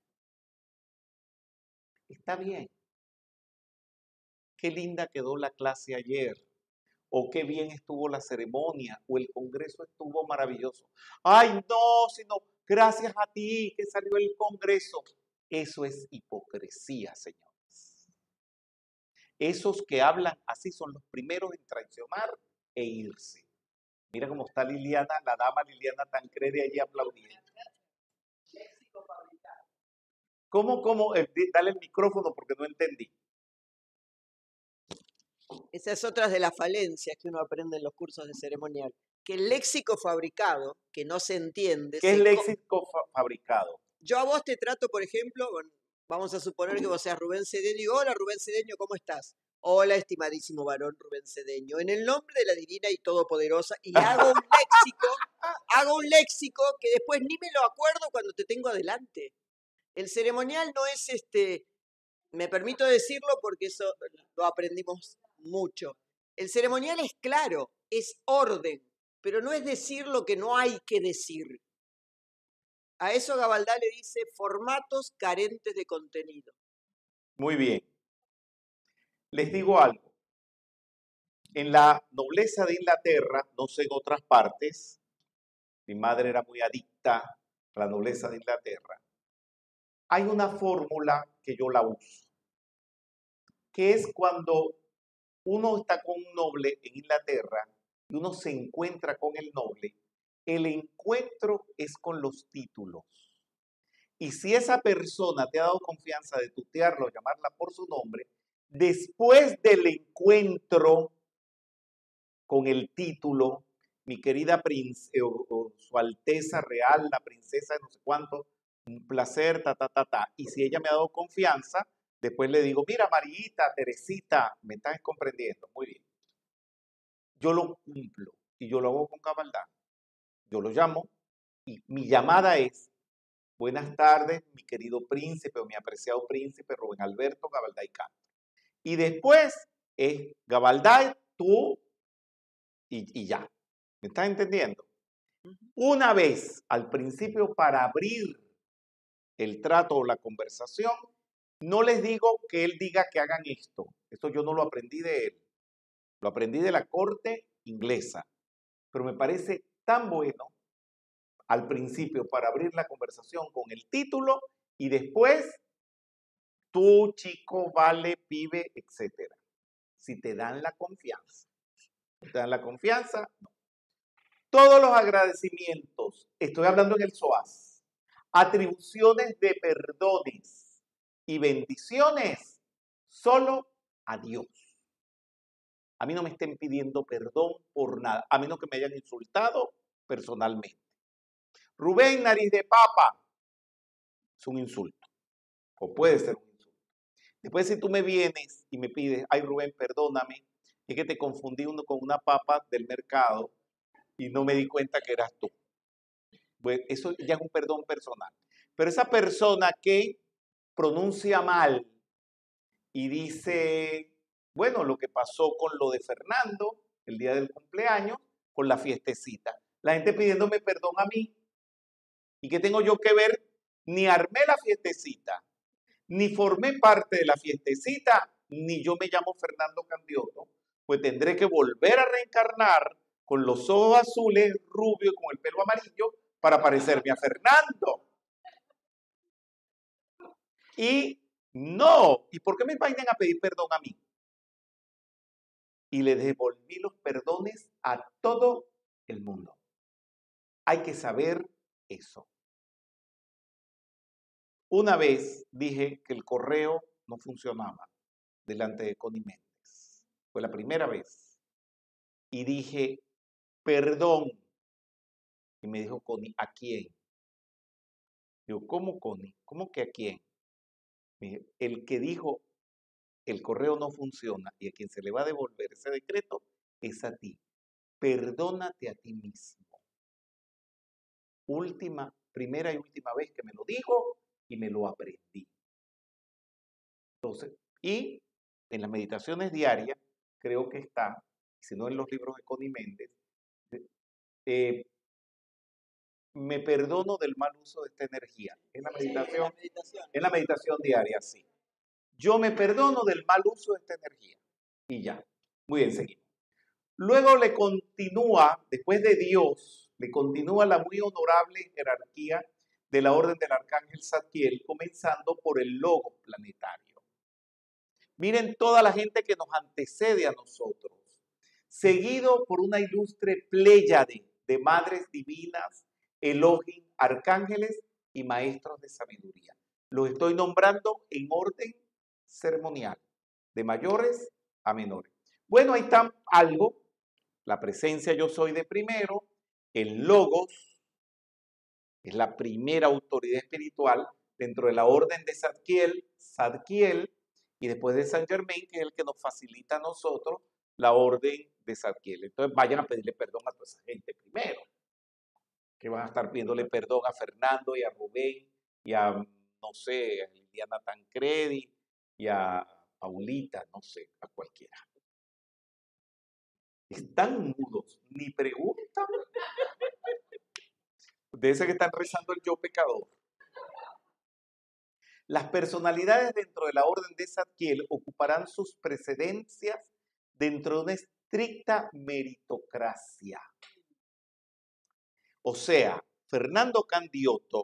Está bien. Qué linda quedó la clase ayer. O qué bien estuvo la ceremonia, o el congreso estuvo maravilloso. Ay, no, sino gracias a ti que salió el congreso. Eso es hipocresía, señores. Esos que hablan así son los primeros en traicionar e irse. Mira cómo está Liliana, la dama Liliana Tancredi allí aplaudiendo. ¿Cómo? Dale el micrófono porque no entendí. Esa es otra de las falencias que uno aprende en los cursos de ceremonial. Que el léxico fabricado, que no se entiende... ¿Qué es léxico fabricado? Yo a vos te trato, por ejemplo, vamos a suponer que vos seas Rubén Cedeño, y digo, hola Rubén Cedeño, ¿cómo estás? Hola, estimadísimo varón Rubén Cedeño. En el nombre de la divina y todopoderosa, y hago un léxico que después ni me lo acuerdo cuando te tengo adelante. El ceremonial no es me permito decirlo porque eso lo aprendimos mucho. El ceremonial es claro, es orden, pero no es decir lo que no hay que decir. A eso Gabaldá le dice formatos carentes de contenido. Muy bien. Les digo algo. En la nobleza de Inglaterra, no sé en otras partes, mi madre era muy adicta a la nobleza de Inglaterra, hay una fórmula que yo la uso, que es cuando uno está con un noble en Inglaterra y uno se encuentra con el noble, el encuentro es con los títulos. Y si esa persona te ha dado confianza de tutearla o llamarla por su nombre, después del encuentro con el título, mi querida o su Alteza Real, la princesa de no sé cuánto, un placer, Y si ella me ha dado confianza, después le digo, mira, Marita, Teresita, me estás comprendiendo, muy bien. Yo lo cumplo y yo lo hago con cabalidad. Yo lo llamo y mi llamada es, buenas tardes, mi querido príncipe o mi apreciado príncipe Rubén Alberto Gabaldá y Castro. Y después es Gabaldá, tú y ya. ¿Me estás entendiendo? Una vez al principio para abrir el trato o la conversación, no les digo que él diga que hagan esto. Esto yo no lo aprendí de él. Lo aprendí de la corte inglesa. Pero me parece tan bueno al principio para abrir la conversación con el título y después tú, chico, vale, pibe, etcétera. Si te dan la confianza. ¿Te dan la confianza? No. Todos los agradecimientos, estoy hablando en el SOAS, atribuciones de perdones y bendiciones, solo a Dios. A mí no me estén pidiendo perdón por nada, a menos que me hayan insultado personalmente. Rubén, nariz de papa, es un insulto, o puede ser un insulto. Después si tú me vienes y me pides, ay Rubén, perdóname, es que te confundí uno con una papa del mercado y no me di cuenta que eras tú. Pues eso ya es un perdón personal. Pero esa persona que pronuncia mal y dice, bueno, lo que pasó con lo de Fernando, el día del cumpleaños, con la fiestecita. La gente pidiéndome perdón a mí. ¿Y qué tengo yo que ver? Ni armé la fiestecita, ni formé parte de la fiestecita, ni yo me llamo Fernando Candioto, pues tendré que volver a reencarnar con los ojos azules, rubios, con el pelo amarillo, para parecerme a Fernando. Y no, ¿y por qué me vayan a pedir perdón a mí? Y le devolví los perdones a todo el mundo. Hay que saber eso. Una vez dije que el correo no funcionaba delante de Connie Méndez. Fue la primera vez. Y dije, perdón. Y me dijo Connie, ¿a quién? Digo, ¿cómo, Connie? ¿Cómo que a quién? Me dije, el que dijo el correo no funciona y a quien se le va a devolver ese decreto es a ti. Perdónate a ti mismo. Primera y última vez que me lo dijo y me lo aprendí. Entonces, y en las meditaciones diarias, creo que está, si no en los libros de Connie Méndez, me perdono del mal uso de esta energía. En la meditación, en la meditación diaria, sí. Yo me perdono del mal uso de esta energía. Y ya. Muy bien, seguimos. Luego le continúa, después de Dios, le continúa la muy honorable jerarquía de la orden del arcángel Zadkiel, comenzando por el logos planetario. Miren toda la gente que nos antecede a nosotros, seguido por una ilustre pléyade de madres divinas, Elohim, arcángeles y maestros de sabiduría. Los estoy nombrando en orden ceremonial, de mayores a menores. Bueno, ahí está algo. La presencia yo soy de primero, el logos es la primera autoridad espiritual dentro de la orden de Zadkiel, y después de Saint Germain, que es el que nos facilita a nosotros la orden de Zadkiel. Entonces vayan a pedirle perdón a toda esa gente primero, que van a estar pidiéndole perdón a Fernando y a Rubén y a, no sé, a Liliana Tancredi y a Paulita, no sé, a cualquiera. Están mudos, ni preguntan. De ese que están rezando el yo pecador. Las personalidades dentro de la orden de Zadkiel ocuparán sus precedencias dentro de una estricta meritocracia. O sea, Fernando Candioto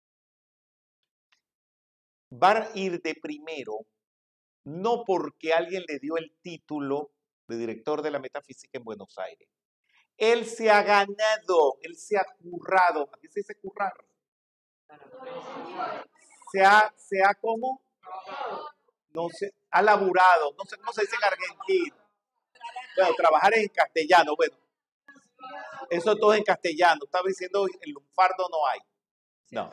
va a ir de primero, no porque alguien le dio el título de director de la metafísica en Buenos Aires. Él se ha ganado, él se ha currado. ¿A qué se dice currar? Se ha como, no sé, ha laburado, no sé cómo se dice en argentino. Bueno, trabajar en castellano, bueno, eso todo en castellano. Estaba diciendo el lunfardo no hay. No.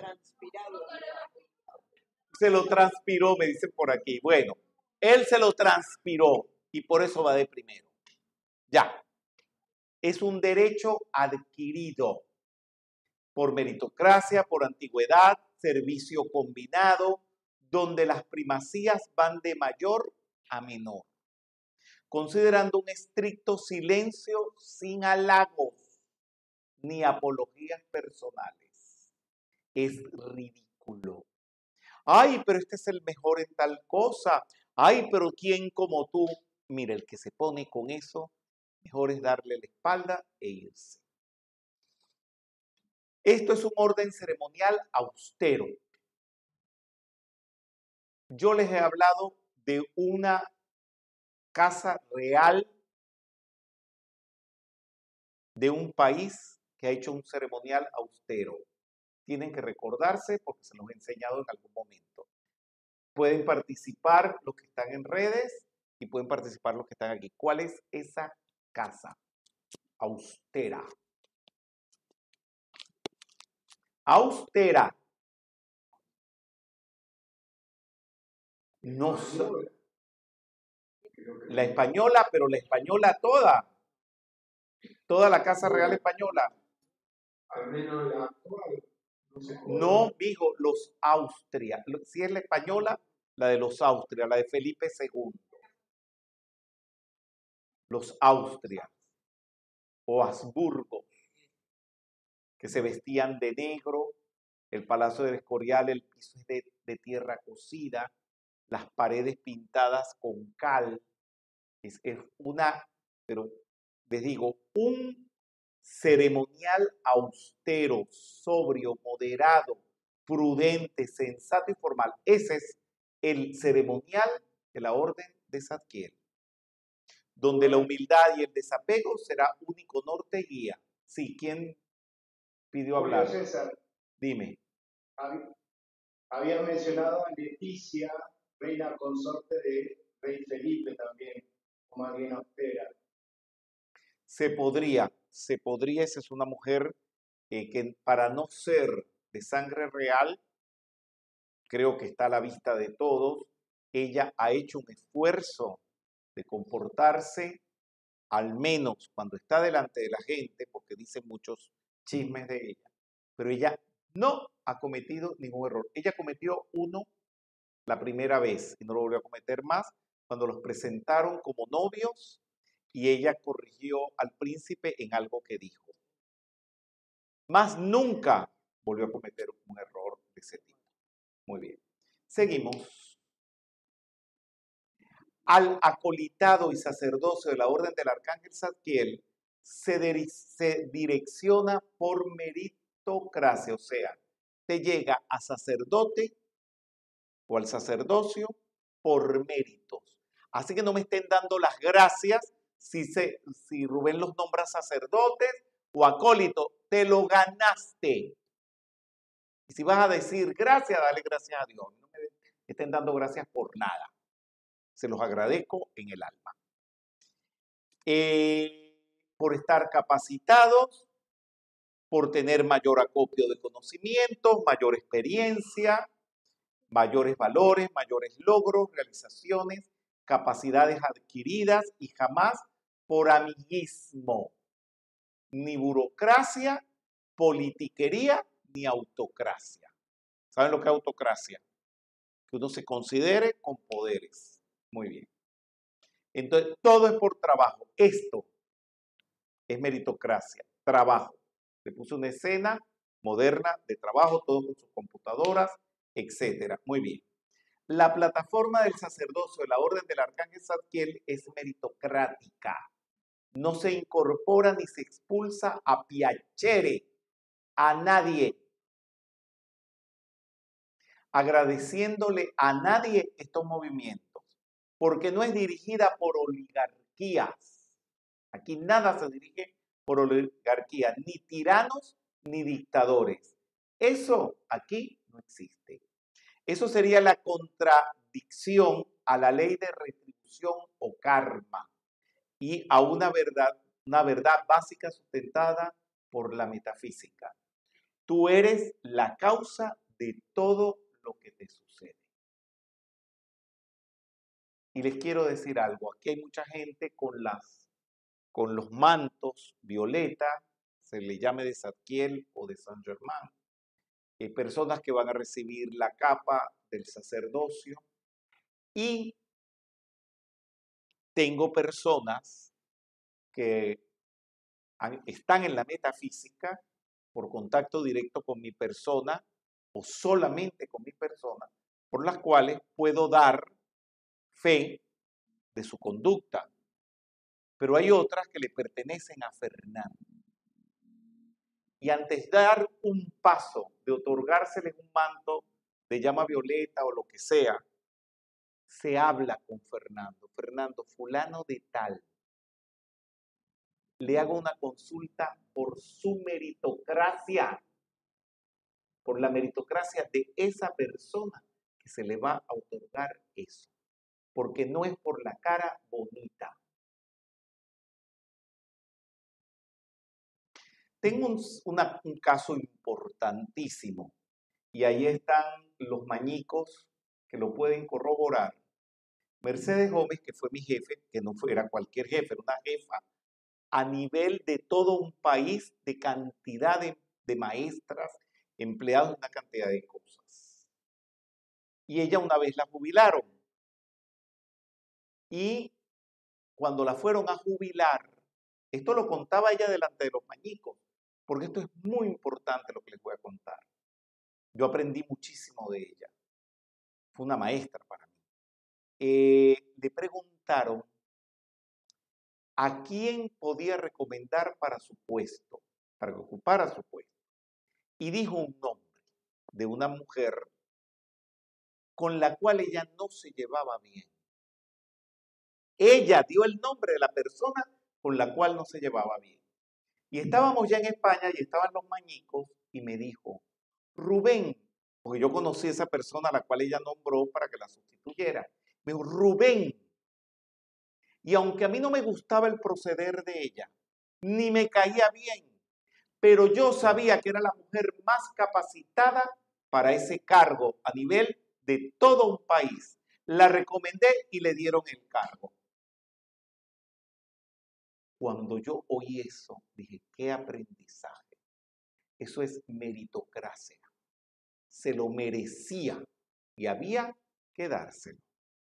Se lo transpiró, me dicen por aquí. Bueno, él se lo transpiró y por eso va de primero. Ya. Es un derecho adquirido por meritocracia, por antigüedad, servicio combinado, donde las primacías van de mayor a menor, considerando un estricto silencio sin halagos ni apologías personales. Es ridículo. Ay, pero este es el mejor en tal cosa. Ay, pero ¿quién como tú? Mira, el que se pone con eso, mejor es darle la espalda e irse. Esto es un orden ceremonial austero. Yo les he hablado de una casa real de un país que ha hecho un ceremonial austero. Tienen que recordarse porque se los he enseñado en algún momento. Pueden participar los que están en redes y pueden participar los que están aquí. ¿Cuál es esa casa austera? Austera. No sé. La española, pero la española toda. Toda la Casa Real Española. Al menos la actual. No, mijo, los Austria. Si es la española, la de los Austria, la de Felipe II. Los Austria o Habsburgos, que se vestían de negro, el Palacio del Escorial, el piso es de tierra cocida, las paredes pintadas con cal. Es una, pero les digo, un ceremonial austero, sobrio, moderado, prudente, sensato y formal. Ese es el ceremonial de la orden de Zadkiel, donde la humildad y el desapego será único norte y guía. Sí, ¿quién pidió Julio hablar? César, Dime. habías mencionado a Leticia, reina consorte de Rey Felipe también, como alguien austera. Se podría, esa es una mujer que para no ser de sangre real, creo que está a la vista de todos, ella ha hecho un esfuerzo de comportarse, al menos cuando está delante de la gente, porque dicen muchos chismes de ella, pero ella no ha cometido ningún error. Ella cometió uno la primera vez y no lo volvió a cometer más cuando los presentaron como novios y ella corrigió al príncipe en algo que dijo. Más nunca volvió a cometer un error de ese tipo. Muy bien. Seguimos. Al acolitado y sacerdocio de la orden del arcángel Zadkiel se direcciona por meritocracia, o sea, te llega a sacerdote o al sacerdocio por méritos. Así que no me estén dando las gracias si Rubén los nombra sacerdotes o acólito, te lo ganaste. Y si vas a decir gracias, dale gracias a Dios. No me estén dando gracias por nada. Se los agradezco en el alma. Por estar capacitados, por tener mayor acopio de conocimientos, mayor experiencia, mayores valores, mayores logros, realizaciones, capacidades adquiridas y jamás por amiguismo, ni burocracia, politiquería, ni autocracia. ¿Saben lo que es autocracia? Que uno se considere con poderes. Muy bien. Entonces, todo es por trabajo. Esto es meritocracia, trabajo. Le puse una escena moderna de trabajo, todos con sus computadoras, etcétera. Muy bien. La plataforma del sacerdocio de la orden del arcángel Zadkiel es meritocrática. No se incorpora ni se expulsa a piacere a nadie, agradeciéndole a nadie estos movimientos, porque no es dirigida por oligarquías. Aquí nada se dirige por oligarquía, ni tiranos ni dictadores. Eso aquí no existe. Eso sería la contradicción a la ley de retribución o karma y a una verdad básica sustentada por la metafísica. Tú eres la causa de todo lo que te sucede. Y les quiero decir algo, aquí hay mucha gente con los mantos violeta, se le llame de Zadkiel o de Saint Germain, personas que van a recibir la capa del sacerdocio, y tengo personas que están en la metafísica por contacto directo con mi persona o solamente con mi persona, por las cuales puedo dar fe de su conducta. Pero hay otras que le pertenecen a Fernando. Y antes de dar un paso, de otorgárseles un manto de llama violeta o lo que sea, se habla con Fernando. Fernando, fulano de tal, le hago una consulta por su meritocracia, por la meritocracia de esa persona que se le va a otorgar eso, porque no es por la cara bonita. Tengo un caso importantísimo y ahí están los mañicos que lo pueden corroborar. Mercedes Gómez, que fue mi jefe, que no era cualquier jefe, era una jefa a nivel de todo un país, de cantidad de maestras, empleados, una cantidad de cosas. Y ella una vez la jubilaron. Y cuando la fueron a jubilar, esto lo contaba ella delante de los mañicos, porque esto es muy importante lo que les voy a contar. Yo aprendí muchísimo de ella. Fue una maestra para mí. Le preguntaron a quién podía recomendar para su puesto, para que ocupara su puesto. Y dijo un nombre de una mujer con la cual ella no se llevaba bien. Ella dio el nombre de la persona con la cual no se llevaba bien. Y estábamos ya en España y estaban los mañicos y me dijo, Rubén, porque yo conocí a esa persona a la cual ella nombró para que la sustituyera. Me dijo, Rubén. Y aunque a mí no me gustaba el proceder de ella, ni me caía bien, pero yo sabía que era la mujer más capacitada para ese cargo a nivel de todo un país. La recomendé y le dieron el cargo. Cuando yo oí eso, dije, qué aprendizaje. Eso es meritocracia. Se lo merecía y había que dárselo.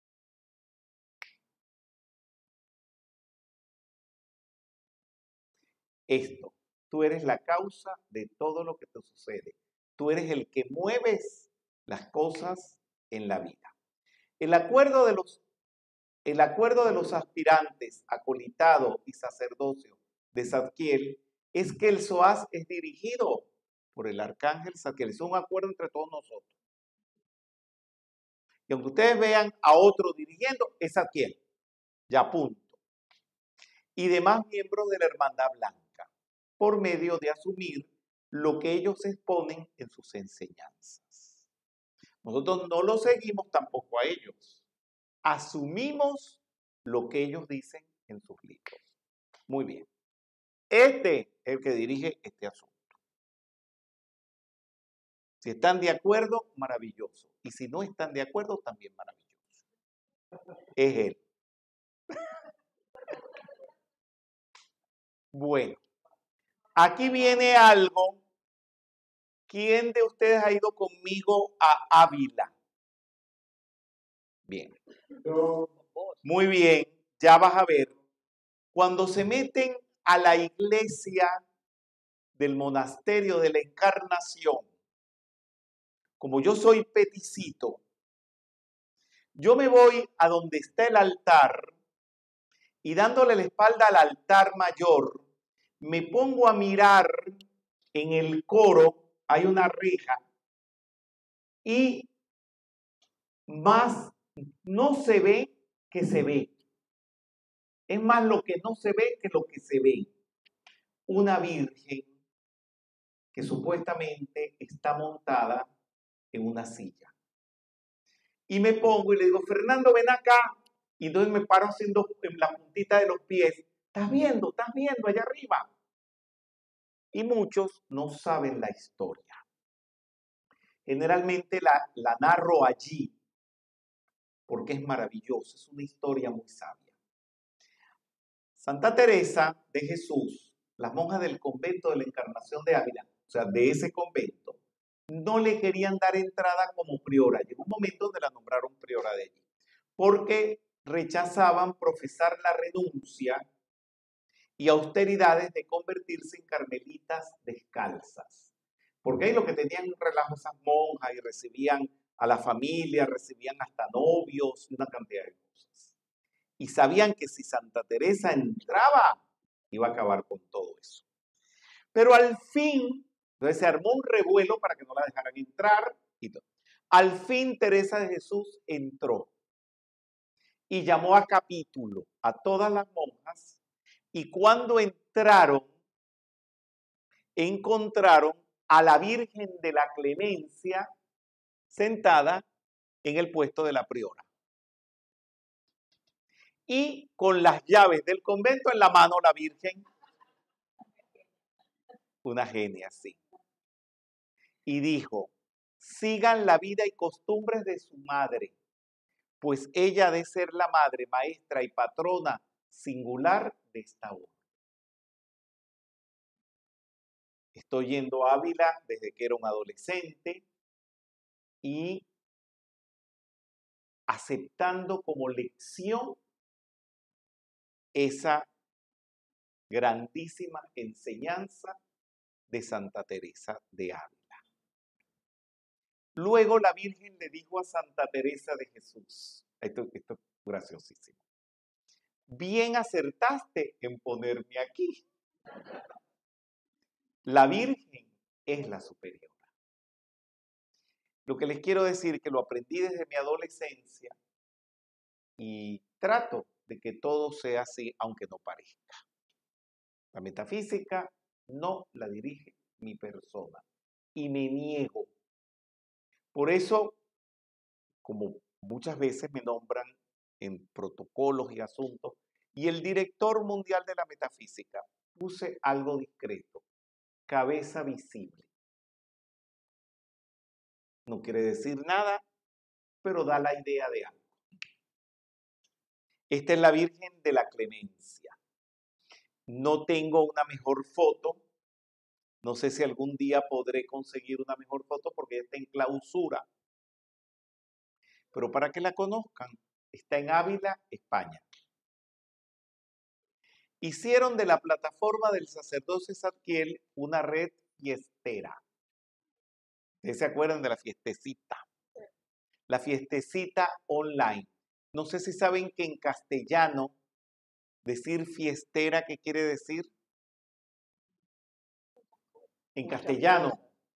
Esto, tú eres la causa de todo lo que te sucede. Tú eres el que mueves las cosas en la vida. El acuerdo de los aspirantes a colitado y sacerdocio de Zadkiel es que el SOAS es dirigido por el arcángel Zadkiel. Es un acuerdo entre todos nosotros. Y aunque ustedes vean a otro dirigiendo, es Zadkiel. Ya punto. Y demás miembros de la Hermandad Blanca, por medio de asumir lo que ellos exponen en sus enseñanzas. Nosotros no lo seguimos tampoco a ellos. Asumimos lo que ellos dicen en sus libros. Muy bien. Este es el que dirige este asunto. Si están de acuerdo, maravilloso. Y si no están de acuerdo, también maravilloso. Es él. Bueno, aquí viene algo. ¿Quién de ustedes ha ido conmigo a Ávila? Bien. Muy bien, ya vas a ver. Cuando se meten a la iglesia del monasterio de la Encarnación, como yo soy peticito, yo me voy a donde está el altar y dándole la espalda al altar mayor, me pongo a mirar en el coro, hay una reja, y más no se ve que se ve. Es más lo que no se ve que lo que se ve. Una virgen que supuestamente está montada en una silla. Y me pongo y le digo, Fernando, ven acá. Y entonces me paro haciendo en la puntita de los pies. Estás viendo allá arriba. Y muchos no saben la historia. Generalmente la narro allí porque es maravillosa, es una historia muy sabia. Santa Teresa de Jesús, las monjas del convento de la Encarnación de Ávila, o sea, de ese convento, no le querían dar entrada como priora. Llegó un momento donde la nombraron priora de allí, porque rechazaban profesar la renuncia y austeridades de convertirse en carmelitas descalzas. Porque ahí lo que tenían un relajo esas monjas y recibían a la familia, recibían hasta novios, una cantidad de cosas. Y sabían que si Santa Teresa entraba, iba a acabar con todo eso. Pero al fin, entonces se armó un revuelo para que no la dejaran entrar y todo. Al fin Teresa de Jesús entró y llamó a capítulo a todas las monjas y cuando entraron, encontraron a la Virgen de la Clemencia sentada en el puesto de la priora. Y con las llaves del convento en la mano la Virgen, una genia, sí. Y dijo, sigan la vida y costumbres de su madre, pues ella ha de ser la madre, maestra y patrona singular de esta obra. Estoy yendo a Ávila desde que era un adolescente y aceptando como lección esa grandísima enseñanza de Santa Teresa de Ávila. Luego la Virgen le dijo a Santa Teresa de Jesús, esto es graciosísimo, bien acertaste en ponerme aquí. La Virgen es la superiora. Lo que les quiero decir es que lo aprendí desde mi adolescencia y trato de que todo sea así, aunque no parezca. La metafísica no la dirige mi persona y me niego. Por eso, como muchas veces me nombran en protocolos y asuntos, y el director mundial de la metafísica, puse algo discreto, cabeza visible. No quiere decir nada, pero da la idea de algo. Esta es la Virgen de la Clemencia. No tengo una mejor foto. No sé si algún día podré conseguir una mejor foto porque está en clausura. Pero para que la conozcan, está en Ávila, España. Hicieron de la plataforma del sacerdocio Zadkiel una red fiestera. ¿Ustedes se acuerdan de la fiestecita? La fiestecita online. No sé si saben que en castellano decir fiestera, ¿qué quiere decir? En castellano.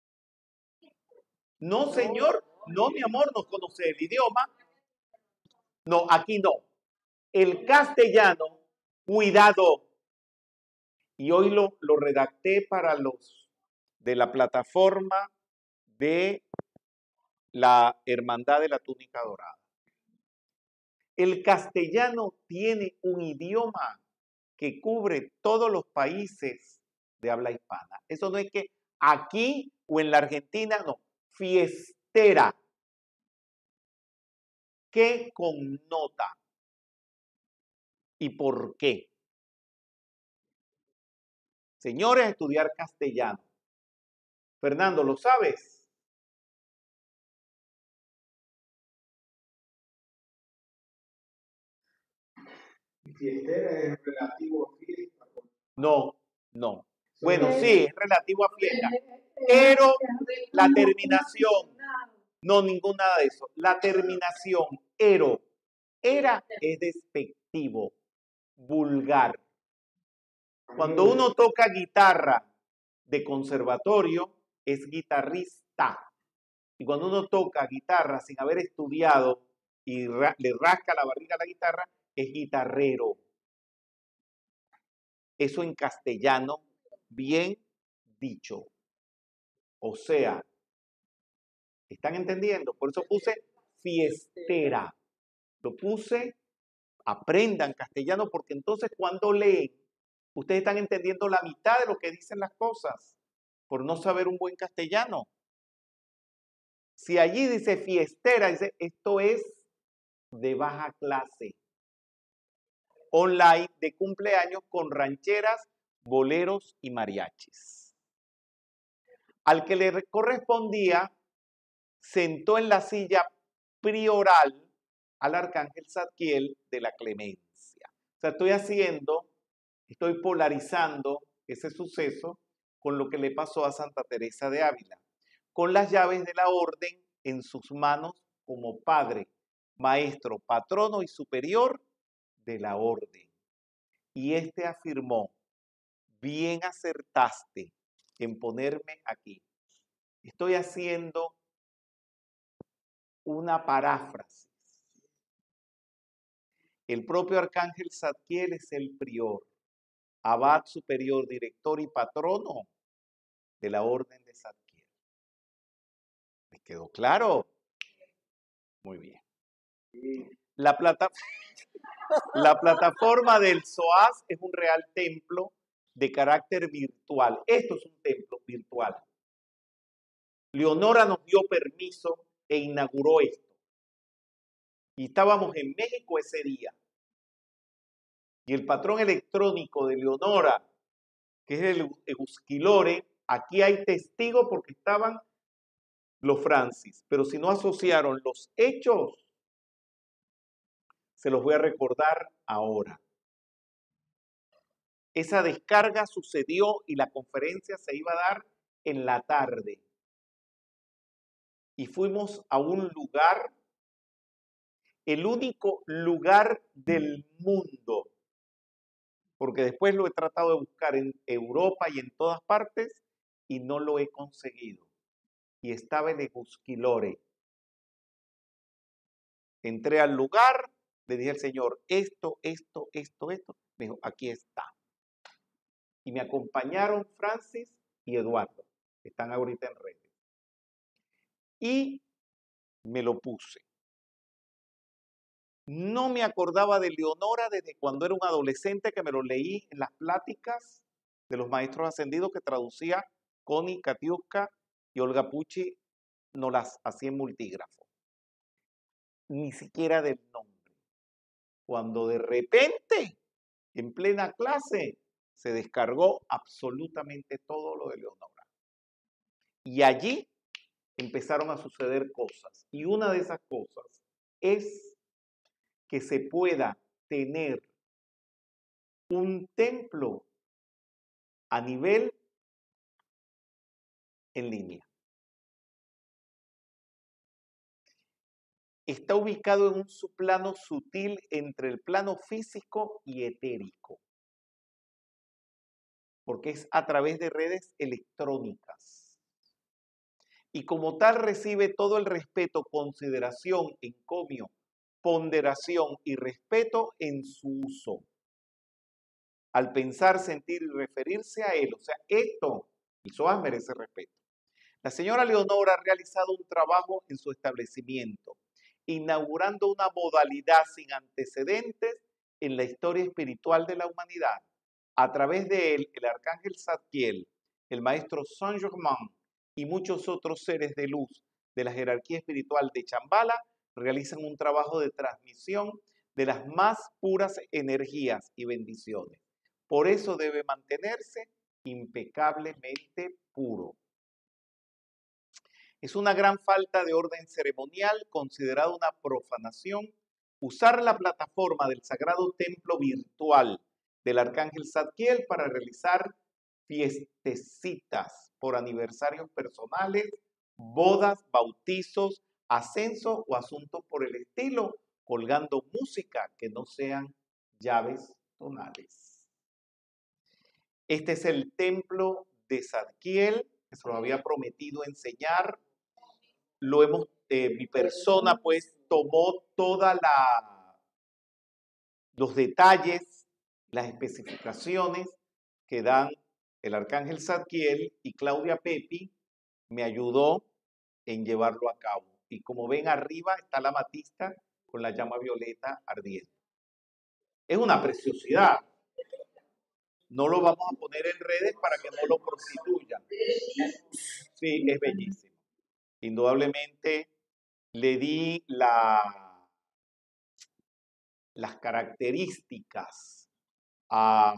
No, señor. No, mi amor, no conoce el idioma. No, aquí no. El castellano, cuidado. Y hoy lo redacté para los de la plataforma de la Hermandad de la Túnica Dorada. El castellano tiene un idioma que cubre todos los países de habla hispana. Eso no es que aquí o en la Argentina, no. Fiestera. ¿Qué connota? ¿Y por qué? Señores, estudiar castellano. Fernando, ¿lo sabes? Fiestera es relativo a fiesta. No, no. Bueno, sí, es relativo a fiesta. Pero la terminación, no, ninguna de eso. La terminación, ero, era es despectivo, vulgar. Cuando uno toca guitarra de conservatorio, es guitarrista. Y cuando uno toca guitarra sin haber estudiado y le rasca la barriga a la guitarra, es guitarrero. Eso en castellano, bien dicho. O sea, ¿están entendiendo? Por eso puse fiestera. Lo puse, aprendan castellano, porque entonces cuando leen, ustedes están entendiendo la mitad de lo que dicen las cosas, por no saber un buen castellano. Si allí dice fiestera, dice, esto es de baja clase. Online de cumpleaños con rancheras, boleros y mariachis. Al que le correspondía, sentó en la silla prioral al arcángel Zadkiel de la Clemencia. O sea, estoy polarizando ese suceso con lo que le pasó a Santa Teresa de Ávila, con las llaves de la orden en sus manos como padre, maestro, patrono y superior de la orden. Y este afirmó, bien acertaste en ponerme aquí. Estoy haciendo una paráfrasis. El propio arcángel Zadkiel es el prior, abad superior, director y patrono de la orden de Zadkiel. ¿Les quedó claro? Muy bien. La plataforma del SOAS es un real templo de carácter virtual. Esto es un templo virtual. Leonora nos dio permiso e inauguró esto. Y estábamos en México ese día. Y el patrón electrónico de Leonora, que es el Eusquilore, aquí hay testigos porque estaban los Francis. Pero si no asociaron los hechos, se los voy a recordar ahora. Esa descarga sucedió y la conferencia se iba a dar en la tarde. Y fuimos a un lugar, el único lugar del mundo porque después lo he tratado de buscar en Europa y en todas partes y no lo he conseguido. Y estaba en Egusquilore. Entré al lugar, le dije al Señor, esto. Me dijo, aquí está. Y me acompañaron Francis y Eduardo, que están ahorita en redes. Y me lo puse. No me acordaba de Leonora desde cuando era un adolescente, que me lo leí en las pláticas de los maestros ascendidos que traducía Connie Katiuska y Olga Pucci, no las hacía en multígrafo. Ni siquiera del nombre. Cuando de repente, en plena clase, se descargó absolutamente todo lo de Leonora. Y allí empezaron a suceder cosas. Y una de esas cosas es que se pueda tener un templo a nivel en línea. Está ubicado en un subplano sutil entre el plano físico y etérico, porque es a través de redes electrónicas. Y como tal recibe todo el respeto, consideración, encomio, ponderación y respeto en su uso. Al pensar, sentir y referirse a él. O sea, esto, el SOAS merece respeto. La señora Leonora ha realizado un trabajo en su establecimiento, inaugurando una modalidad sin antecedentes en la historia espiritual de la humanidad. A través de él, el arcángel Zadkiel, el maestro Saint-Germain y muchos otros seres de luz de la jerarquía espiritual de Chambala realizan un trabajo de transmisión de las más puras energías y bendiciones. Por eso debe mantenerse impecablemente puro. Es una gran falta de orden ceremonial, considerada una profanación, usar la plataforma del Sagrado Templo Virtual del Arcángel Zadkiel para realizar fiestecitas por aniversarios personales, bodas, bautizos, ascensos o asuntos por el estilo, colgando música que no sean llaves tonales. Este es el templo de Zadkiel, que se lo había prometido enseñar. Lo hemos, mi persona pues tomó toda los detalles, las especificaciones que dan el arcángel Zadkiel, y Claudia Pepi me ayudó en llevarlo a cabo. Y como ven, arriba está la amatista con la llama violeta ardiente. Es una preciosidad. No lo vamos a poner en redes para que no lo prostituyan. Sí, es bellísimo. Indudablemente le di las características a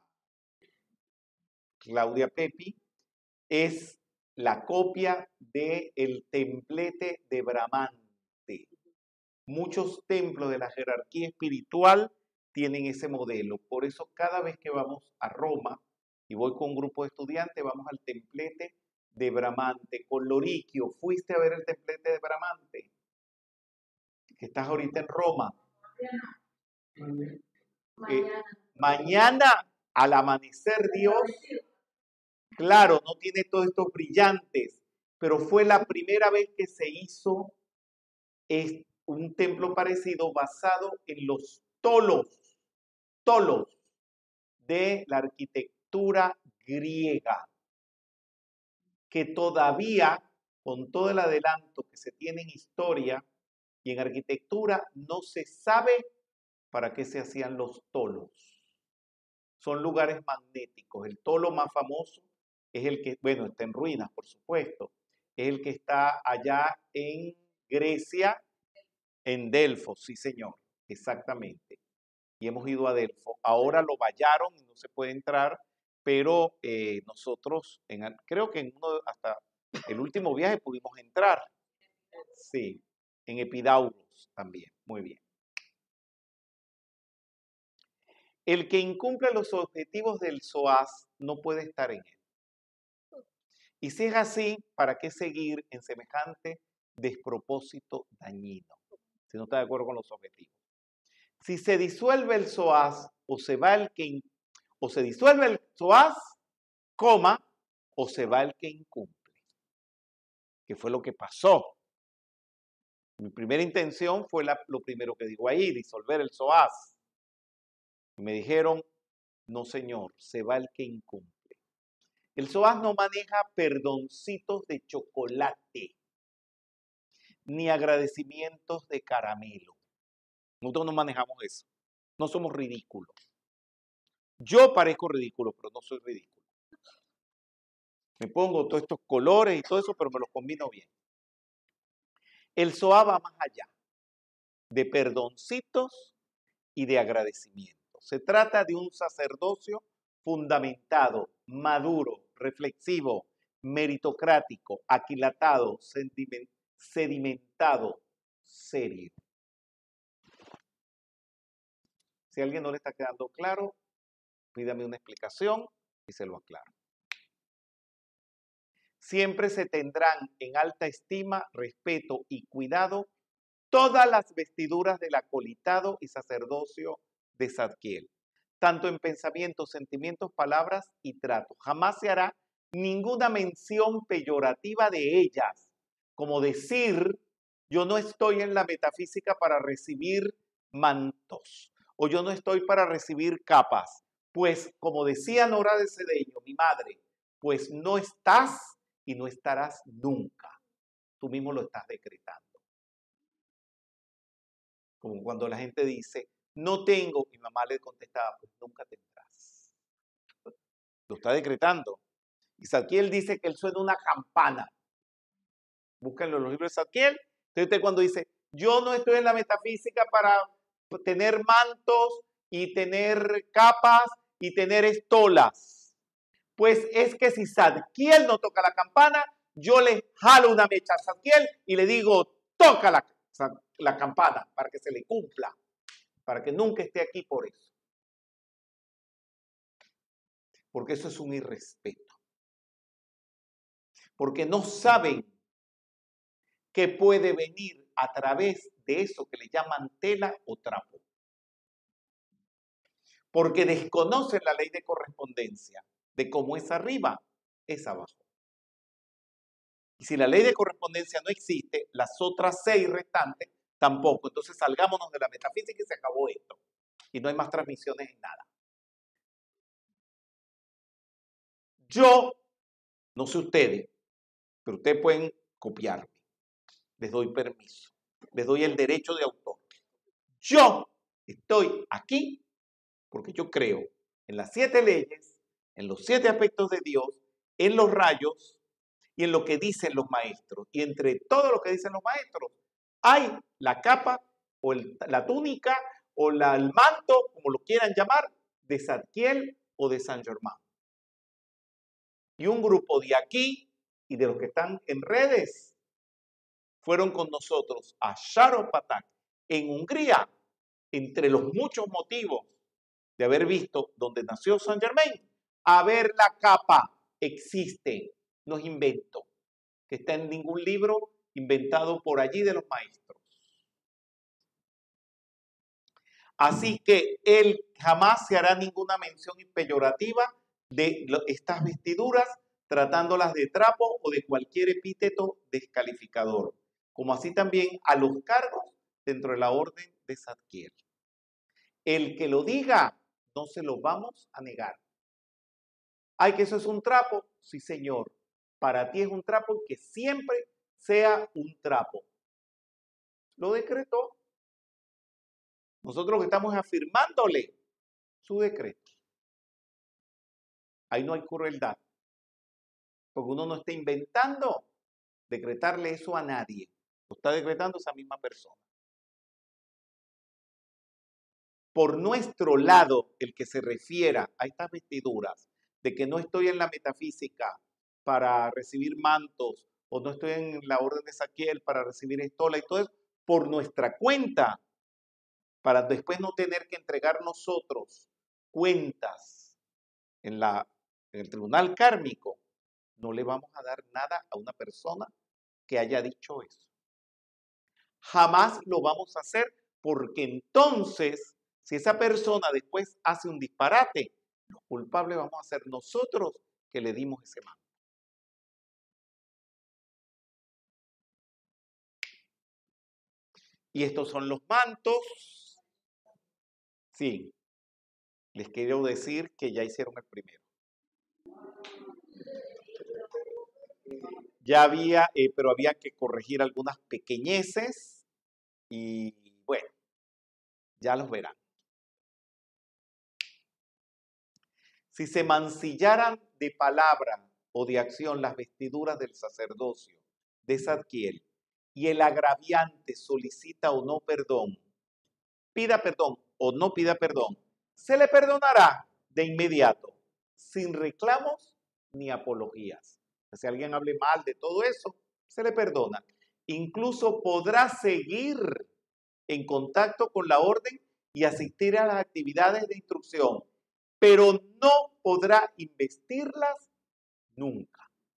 Claudia Pepi. Es la copia del templete de Bramante. Muchos templos de la jerarquía espiritual tienen ese modelo. Por eso cada vez que vamos a Roma y voy con un grupo de estudiantes, vamos al templete de Bramante. Con Loriquio, ¿fuiste a ver el templete de Bramante? Que estás ahorita en Roma. Mañana al amanecer, Dios, claro, no tiene todos estos brillantes, pero fue la primera vez que se hizo un templo parecido basado en los tolos de la arquitectura griega, que todavía, con todo el adelanto que se tiene en historia y en arquitectura, no se sabe para qué se hacían los tolos. Son lugares magnéticos. El tolo más famoso es el que, bueno, está en ruinas, por supuesto. Es el que está allá en Grecia, en Delfos, sí señor, exactamente. Y hemos ido a Delfos. Ahora lo vallaron y no se puede entrar, pero nosotros, creo que en hasta el último viaje pudimos entrar. Sí, en Epidauros también, muy bien. El que incumple los objetivos del SOAS no puede estar en él. Y si es así, ¿para qué seguir en semejante despropósito dañino? Si no está de acuerdo con los objetivos. Si se disuelve el SOAS o se va el que o se disuelve el SOAS, o se va el que incumple. Que fue lo que pasó. Mi primera intención fue lo primero que digo ahí, disolver el SOAS. Y me dijeron, no señor, se va el que incumple. El SOAS no maneja perdoncitos de chocolate, ni agradecimientos de caramelo. Nosotros no manejamos eso. No somos ridículos. Yo parezco ridículo, pero no soy ridículo. Me pongo todos estos colores y todo eso, pero me los combino bien. El SOA va más allá de perdoncitos y de agradecimiento. Se trata de un sacerdocio fundamentado, maduro, reflexivo, meritocrático, aquilatado, sedimentado, serio. Si a alguien no le está quedando claro, pídame una explicación y se lo aclaro. Siempre se tendrán en alta estima, respeto y cuidado todas las vestiduras del acolitado y sacerdocio de Zadkiel, tanto en pensamientos, sentimientos, palabras y trato. Jamás se hará ninguna mención peyorativa de ellas, como decir, yo no estoy en la metafísica para recibir mantos, o yo no estoy para recibir capas, pues como decía Nora de Cedeño, mi madre, pues no estás y no estarás nunca. Tú mismo lo estás decretando. Como cuando la gente dice, no tengo, mi mamá le contestaba, pues nunca tendrás. Lo está decretando. Y Zadkiel dice que él suena una campana. Búsquenlo en los libros de Zadkiel. Entonces cuando dice, yo no estoy en la metafísica para tener mantos y tener capas y tener estolas. Pues es que si Zadkiel no toca la campana, yo le jalo una mecha a Zadkiel y le digo, toca la campana para que se le cumpla, para que nunca esté aquí por eso. Porque eso es un irrespeto. Porque no saben que puede venir a través de eso que le llaman tela o trapo. Porque desconocen la ley de correspondencia, de cómo es arriba, es abajo. Y si la ley de correspondencia no existe, las otras 6 restantes tampoco. Entonces salgámonos de la metafísica y se acabó esto. Y no hay más transmisiones en nada. Yo, no sé ustedes, pero ustedes pueden copiarme. Les doy permiso. Les doy el derecho de autor. Yo estoy aquí porque yo creo en las 7 leyes, en los 7 aspectos de Dios, en los rayos y en lo que dicen los maestros. Y entre todo lo que dicen los maestros, hay la capa o la túnica o el manto, como lo quieran llamar, de Zadkiel o de San Germán. Y un grupo de aquí y de los que están en redes fueron con nosotros a Sharopatak en Hungría, entre los muchos motivos de haber visto donde nació San Germain, a ver la capa. Existe, no es invento, que está en ningún libro inventado por allí de los maestros. Así que él jamás se hará ninguna mención peyorativa de estas vestiduras, tratándolas de trapo o de cualquier epíteto descalificador, como así también a los cargos dentro de la orden de Zadkiel. El que lo diga, no se lo vamos a negar. ¿Ay, que eso es un trapo? Sí, señor. Para ti es un trapo y que siempre sea un trapo. Lo decretó. Nosotros lo que estamos afirmándole su decreto. Ahí no hay crueldad. Porque uno no está inventando decretarle eso a nadie. Lo está decretando esa misma persona. Por nuestro lado, el que se refiera a estas vestiduras, de que no estoy en la metafísica para recibir mantos, o no estoy en la orden de Zadkiel para recibir estola y todo eso, por nuestra cuenta, para después no tener que entregar nosotros cuentas en el tribunal kármico, no le vamos a dar nada a una persona que haya dicho eso. Jamás lo vamos a hacer porque entonces, si esa persona después hace un disparate, Los culpables vamos a ser nosotros que le dimos ese manto. Y estos son los mantos. Sí, les quiero decir que ya hicieron el primero. Ya había, pero había que corregir algunas pequeñeces y bueno, ya los verán. Si se mancillaran de palabra o de acción las vestiduras del sacerdocio de Zadkiel y el agraviante solicita o no perdón, pida perdón o no pida perdón, se le perdonará de inmediato, sin reclamos ni apologías. Si alguien hable mal de todo eso, se le perdona. Incluso podrá seguir en contacto con la orden y asistir a las actividades de instrucción, pero no podrá investirlas nunca.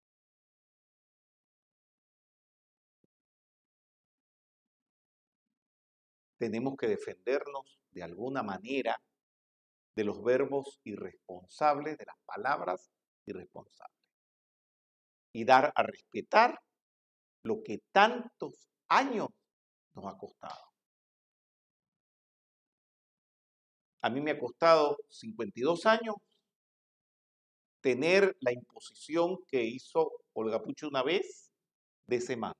Tenemos que defendernos de alguna manera de los verbos irresponsables, de las palabras irresponsables. Y dar a respetar lo que tantos años nos ha costado. A mí me ha costado 52 años tener la imposición que hizo Olga Puche una vez de ese manto.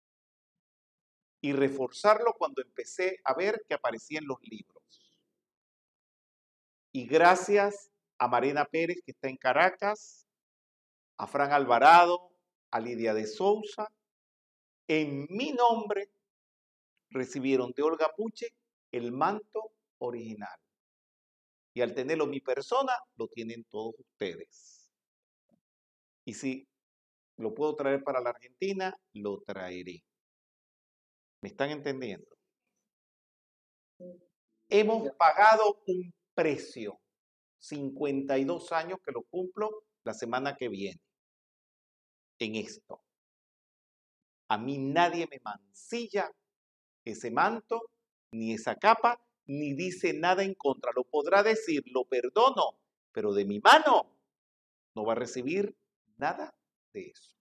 Y reforzarlo cuando empecé a ver que aparecía en los libros. Y gracias a Marina Pérez, que está en Caracas, a Fran Alvarado, a Lidia de Souza, en mi nombre recibieron de Olga Puche el manto original. Y al tenerlo mi persona, lo tienen todos ustedes. Y si lo puedo traer para la Argentina, lo traeré. ¿Me están entendiendo? Hemos pagado un precio, 52 años que lo cumplo la semana que viene, en esto. A mí nadie me mancilla ese manto, ni esa capa, ni dice nada en contra. Lo podrá decir, lo perdono, pero de mi mano no va a recibir nada de eso.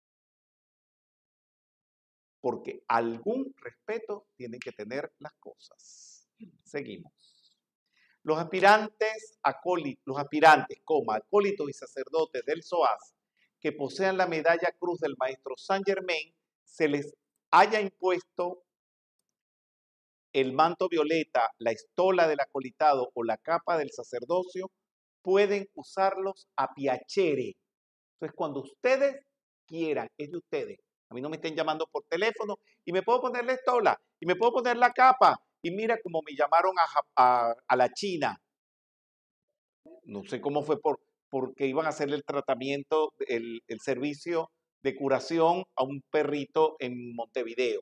Porque algún respeto tienen que tener las cosas. Seguimos. Los aspirantes, acólitos y sacerdotes del SOAS que posean la medalla cruz del maestro Saint Germain, se les haya impuesto el manto violeta, la estola del acolitado o la capa del sacerdocio, pueden usarlos a piacere. Entonces, cuando ustedes quieran, es de ustedes. A mí no me estén llamando por teléfono y me puedo poner la estola y me puedo poner la capa. Y mira cómo me llamaron a la China. No sé cómo fue porque iban a hacerle el tratamiento, el servicio de curación a un perrito en Montevideo.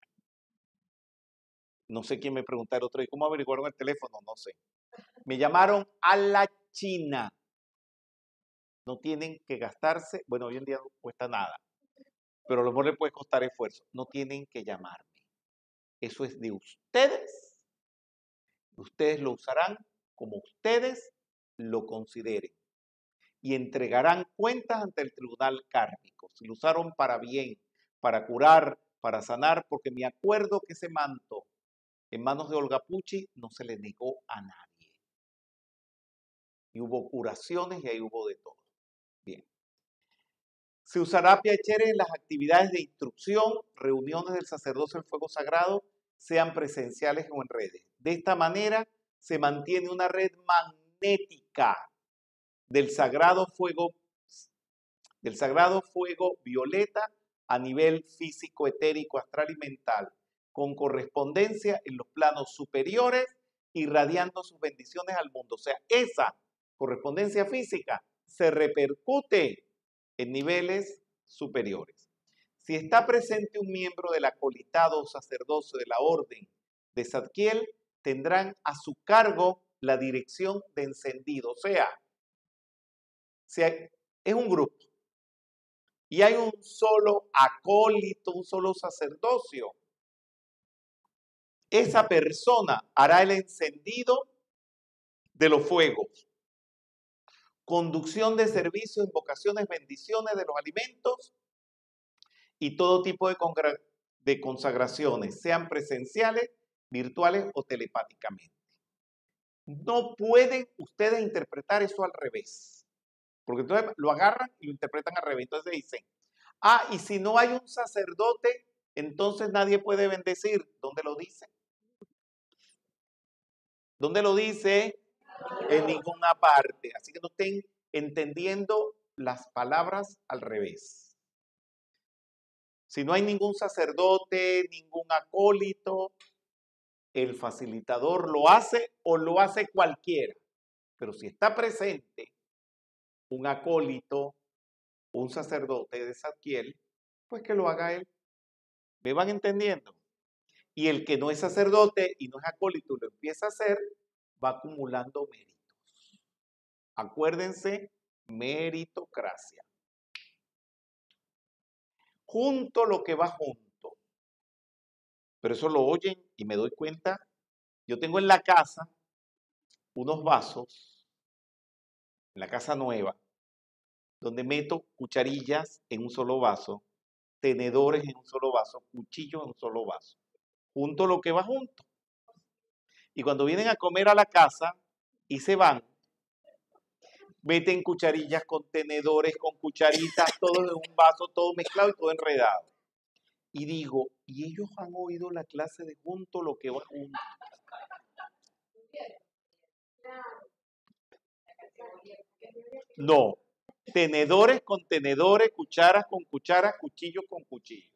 No sé quién me preguntaron otro día, ¿cómo averiguaron el teléfono? No sé. Me llamaron a la China. No tienen que gastarse, bueno, hoy en día no cuesta nada, pero a lo mejor le puede costar esfuerzo. No tienen que llamarme. Eso es de ustedes. Ustedes lo usarán como ustedes lo consideren. Y entregarán cuentas ante el tribunal kármico. Si lo usaron para bien, para curar, para sanar, porque me acuerdo que ese manto en manos de Olga Puche no se le negó a nadie. Y hubo curaciones y ahí hubo de todo. Bien. Se usará piacere en las actividades de instrucción, reuniones del sacerdocio del fuego sagrado, sean presenciales o en redes. De esta manera se mantiene una red magnética del sagrado fuego violeta a nivel físico, etérico, astral y mental, con correspondencia en los planos superiores, irradiando sus bendiciones al mundo. O sea, esa correspondencia física se repercute en niveles superiores. Si está presente un miembro del acolitado o sacerdocio de la orden de Zadkiel, tendrán a su cargo la dirección de encendido. O sea, es un grupo y hay un solo acólito, un solo sacerdocio. Esa persona hará el encendido de los fuegos conducción de servicios, invocaciones, bendiciones de los alimentos y todo tipo de consagraciones, sean presenciales, virtuales o telepáticamente. No pueden ustedes interpretar eso al revés, porque entonces lo agarran y lo interpretan al revés. Entonces dicen, y si no hay un sacerdote, entonces nadie puede bendecir. ¿Dónde lo dice? ¿Dónde lo dice? En ninguna parte. Así que no estén entendiendo las palabras al revés. Si no hay ningún sacerdote, ningún acólito, el facilitador lo hace o lo hace cualquiera. Pero si está presente un acólito, un sacerdote de Zadkiel, pues que lo haga él. ¿Me van entendiendo? Y el que no es sacerdote y no es acólito lo empieza a hacer, va acumulando méritos. Acuérdense, meritocracia. Junto lo que va junto. Pero eso lo oyen y me doy cuenta. Yo tengo en la casa unos vasos, en la casa nueva, donde meto cucharillas en un solo vaso, tenedores en un solo vaso, cuchillos en un solo vaso. Junto lo que va junto. Y cuando vienen a comer a la casa y se van, meten cucharillas con tenedores, con cucharitas, todo en un vaso, todo mezclado y todo enredado. Y digo, ¿y ellos han oído la clase de junto lo que va junto? No. Tenedores con tenedores, cucharas con cucharas, cuchillos con cuchillos.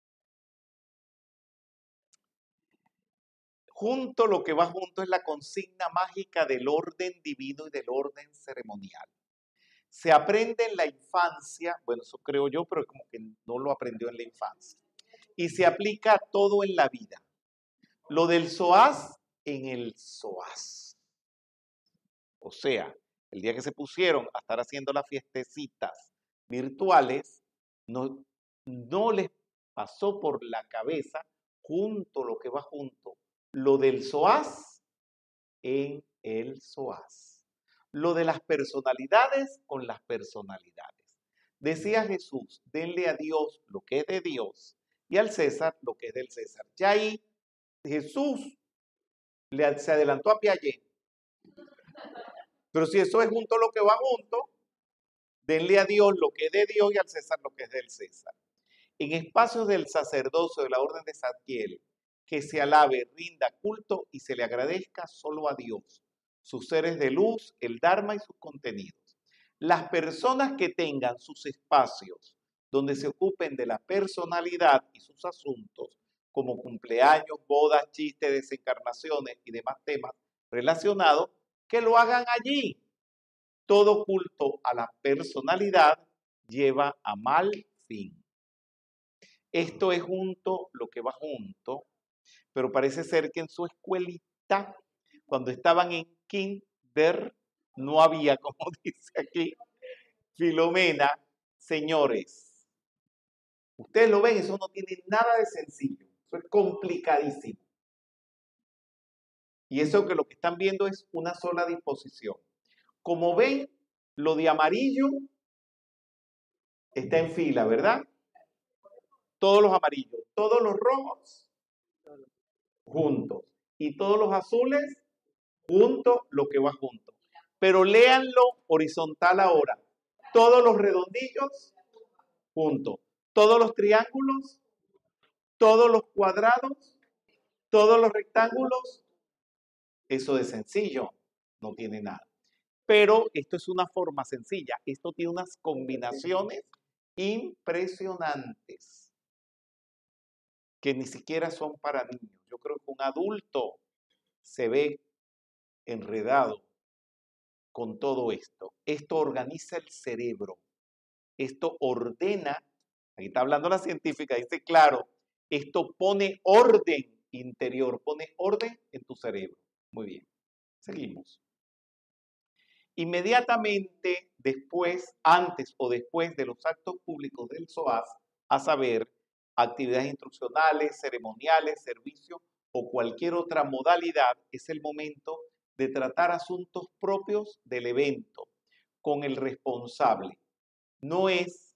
Junto lo que va junto es la consigna mágica del orden divino y del orden ceremonial. Se aprende en la infancia, bueno, eso creo yo, pero como que no lo aprendió en la infancia. Y se aplica a todo en la vida. Lo del SOAS en el SOAS. O sea, el día que se pusieron a estar haciendo las fiestecitas virtuales, no les pasó por la cabeza junto lo que va junto. Lo del SOAS en el SOAS. Lo de las personalidades con las personalidades. Decía Jesús, denle a Dios lo que es de Dios y al César lo que es del César. Ya ahí Jesús se adelantó a Piaget. Pero si eso es junto lo que va junto, denle a Dios lo que es de Dios y al César lo que es del César. En espacios del sacerdocio de la orden de Zadkiel, que se alabe, rinda culto y se le agradezca solo a Dios, sus seres de luz, el Dharma y sus contenidos. Las personas que tengan sus espacios donde se ocupen de la personalidad y sus asuntos, como cumpleaños, bodas, chistes, desencarnaciones y demás temas relacionados, que lo hagan allí. Todo culto a la personalidad lleva a mal fin. Esto es junto lo que va junto, pero parece ser que en su escuelita, cuando estaban en kinder, no había, como dice aquí Filomena, señores. Ustedes lo ven, eso no tiene nada de sencillo, eso es complicadísimo. Y eso que lo que están viendo es una sola disposición. Como ven, lo de amarillo está en fila, ¿verdad? Todos los amarillos, todos los rojos juntos y todos los azules juntos, lo que va junto. Pero léanlo horizontal ahora. Todos los redondillos juntos, todos los triángulos, todos los cuadrados, todos los rectángulos. Eso es sencillo, no tiene nada. Pero esto es una forma sencilla. Esto tiene unas combinaciones impresionantes que ni siquiera son para niños. Yo creo que un adulto se ve enredado con todo esto. Esto organiza el cerebro. Esto ordena, aquí está hablando la científica, dice claro, esto pone orden interior, pone orden en tu cerebro. Muy bien, seguimos. Inmediatamente después, antes o después de los actos públicos del SOAS, a saber, actividades instruccionales, ceremoniales, servicios o cualquier otra modalidad, es el momento de tratar asuntos propios del evento, con el responsable. No es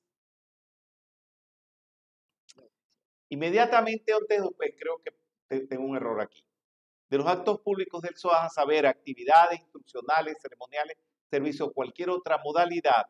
inmediatamente antes, pues creo que tengo un error aquí. De los actos públicos del SOAS a saber actividades instruccionales, ceremoniales, servicios, cualquier otra modalidad,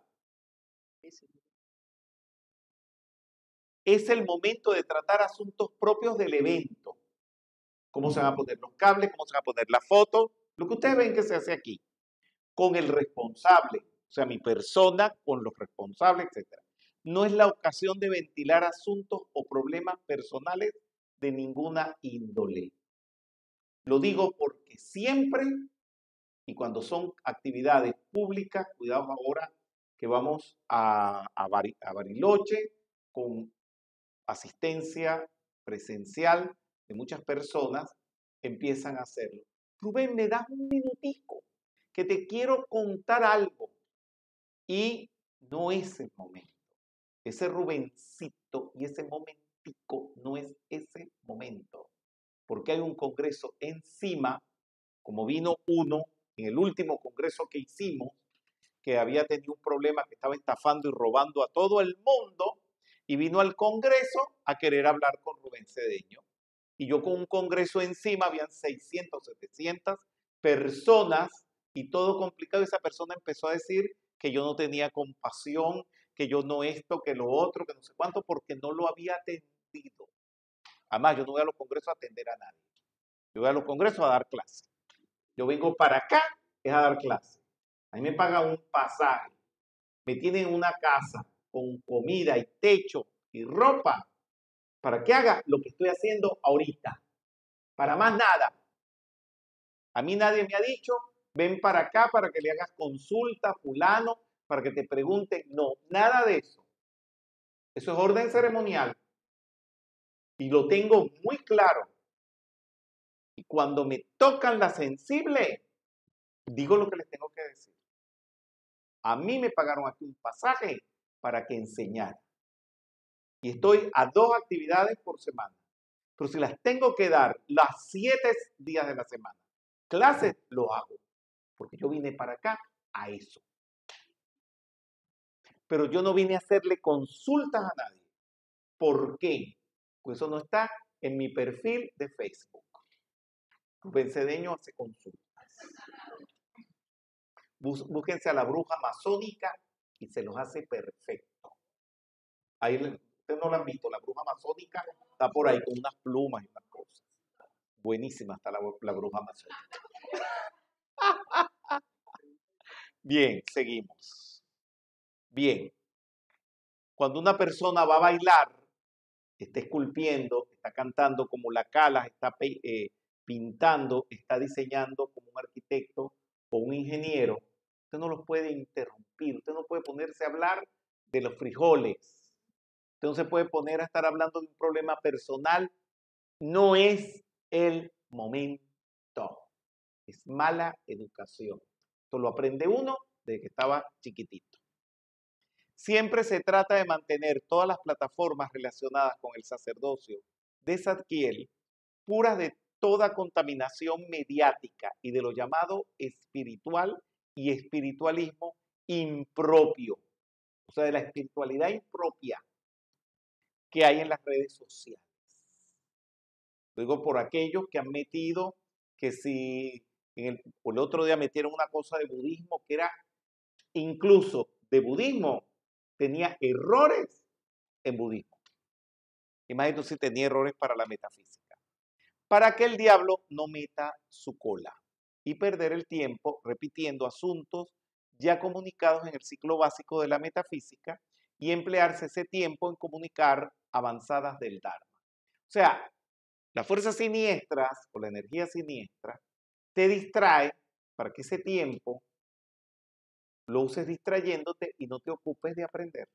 es el momento de tratar asuntos propios del evento. Cómo se van a poner los cables, cómo se van a poner las fotos, lo que ustedes ven que se hace aquí, con el responsable, o sea, mi persona con los responsables, etc. No es la ocasión de ventilar asuntos o problemas personales de ninguna índole. Lo digo porque siempre, y cuando son actividades públicas, cuidado ahora que vamos a Bariloche con asistencia presencial de muchas personas, empiezan a hacerlo. Rubén, ¿me das un minutico? Que te quiero contar algo. Y no es el momento. Ese Rubencito y ese momentico no es ese momento. Porque hay un congreso encima, como vino uno en el último congreso que hicimos, que había tenido un problema, que estaba estafando y robando a todo el mundo, y vino al congreso a querer hablar con Rubén Cedeño. Y yo con un congreso encima, habían 600, 700 personas y todo complicado. Y esa persona empezó a decir que yo no tenía compasión, que yo no esto, que lo otro, que no sé cuánto, porque no lo había atendido. Además, yo no voy a los congresos a atender a nadie. Yo voy a los congresos a dar clases. Yo vengo para acá es a dar clases. A mí me pagan un pasaje, me tienen una casa con comida y techo y ropa para que haga lo que estoy haciendo ahorita. Para más nada. A mí nadie me ha dicho, ven para acá para que le hagas consulta, fulano, para que te pregunten. No, nada de eso. Eso es orden ceremonial. Y lo tengo muy claro. Y cuando me tocan la sensible, digo lo que les tengo que decir. A mí me pagaron aquí un pasaje para que enseñara. Y estoy a 2 actividades por semana. Pero si las tengo que dar las 7 días de la semana, clases, lo hago. Porque yo vine para acá a eso. Pero yo no vine a hacerle consultas a nadie. ¿Por qué? Pues eso no está en mi perfil de Facebook. Rubén Cedeño hace consultas. Búsquense a la bruja masónica y se los hace perfecto. Ahí ustedes no lo han visto, la bruja masónica está por ahí con unas plumas y unas cosas. Buenísima está la bruja masónica. Bien, seguimos. Bien. Cuando una persona va a bailar, está esculpiendo, está cantando como la Calas, está pintando, está diseñando como un arquitecto o un ingeniero, usted no los puede interrumpir, usted no puede ponerse a hablar de los frijoles, usted no se puede poner a estar hablando de un problema personal, no es el momento, es mala educación. Esto lo aprende uno desde que estaba chiquitito. Siempre se trata de mantener todas las plataformas relacionadas con el sacerdocio de Zadkiel puras de toda contaminación mediática y de lo llamado espiritual y espiritualismo impropio, o sea, de la espiritualidad impropia que hay en las redes sociales. Luego por aquellos que han metido, que si el otro día metieron una cosa de budismo que era incluso de budismo, tenía errores en budismo. Imagínate si tenía errores para la metafísica. Para que el diablo no meta su cola y perder el tiempo repitiendo asuntos ya comunicados en el ciclo básico de la metafísica y emplearse ese tiempo en comunicar avanzadas del Dharma. O sea, las fuerzas siniestras o la energía siniestra te distrae para que ese tiempo lo uses distrayéndote y no te ocupes de aprender.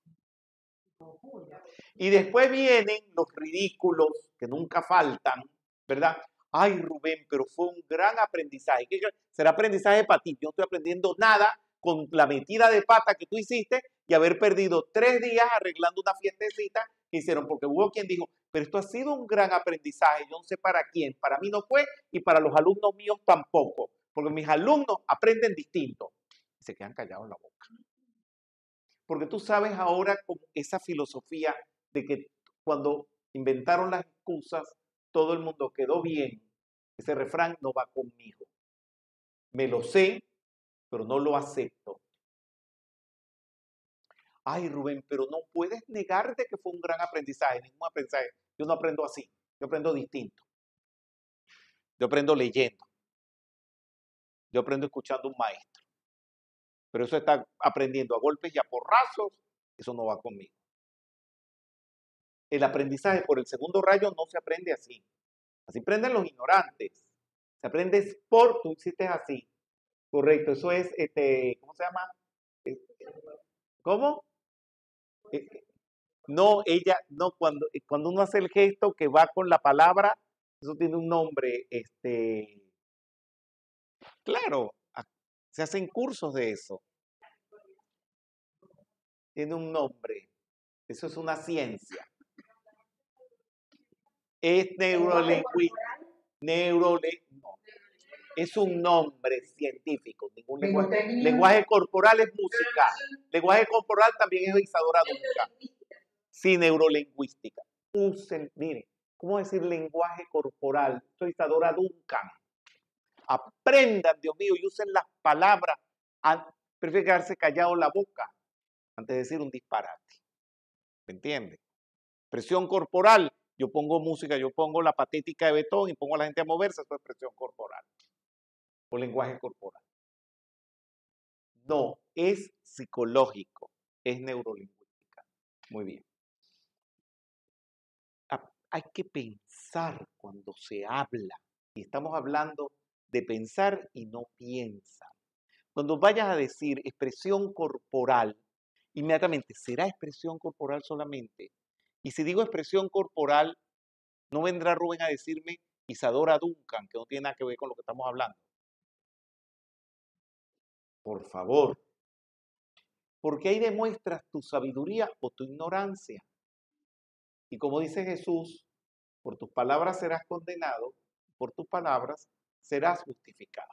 Y después vienen los ridículos que nunca faltan, ¿verdad? Ay, Rubén, pero fue un gran aprendizaje. ¿Qué será aprendizaje para ti? Yo no estoy aprendiendo nada con la metida de pata que tú hiciste y haber perdido 3 días arreglando una fiestecita que hicieron, porque hubo quien dijo, pero esto ha sido un gran aprendizaje, yo no sé para quién, para mí no fue y para los alumnos míos tampoco, porque mis alumnos aprenden distinto. se quedan callados en la boca. Porque tú sabes ahora con esa filosofía de que cuando inventaron las excusas, todo el mundo quedó bien. Ese refrán no va conmigo. Me lo sé, pero no lo acepto. Ay, Rubén, pero no puedes negarte que fue un gran aprendizaje, ningún aprendizaje. Yo no aprendo así, yo aprendo distinto. Yo aprendo leyendo. Yo aprendo escuchando a un maestro. Pero eso está aprendiendo a golpes y a porrazos, eso no va conmigo. El aprendizaje por el segundo rayo no se aprende así. Así aprenden los ignorantes. Se aprende por, tú hiciste así. Correcto, eso es, ¿cómo se llama? ¿Cómo? No, ella, no, cuando uno hace el gesto que va con la palabra, eso tiene un nombre, claro, se hacen cursos de eso. Tiene un nombre. Eso es una ciencia. Es neurolingüística. No. Es un nombre científico. Ningún lenguaje. Lenguaje corporal es música. Lenguaje corporal también es Isadora Duncan. Sí, neurolingüística. Usen, miren, ¿cómo decir lenguaje corporal? Soy Isadora Duncan. Aprendan, Dios mío, y usen las palabras. Prefieren quedarse callado la boca antes de decir un disparate. ¿Me entiendes? Expresión corporal. Yo pongo música, yo pongo la patética de Beethoven y pongo a la gente a moverse, eso es expresión corporal. O lenguaje corporal. No, es psicológico, es neurolingüística. Muy bien. Hay que pensar cuando se habla. Y estamos hablando de pensar y no piensa. Cuando vayas a decir expresión corporal, inmediatamente, ¿será expresión corporal solamente? Y si digo expresión corporal, no vendrá Rubén a decirme Isadora Duncan, que no tiene nada que ver con lo que estamos hablando. Por favor. Porque ahí demuestras tu sabiduría o tu ignorancia. Y como dice Jesús, por tus palabras serás condenado, por tus palabras serás justificado.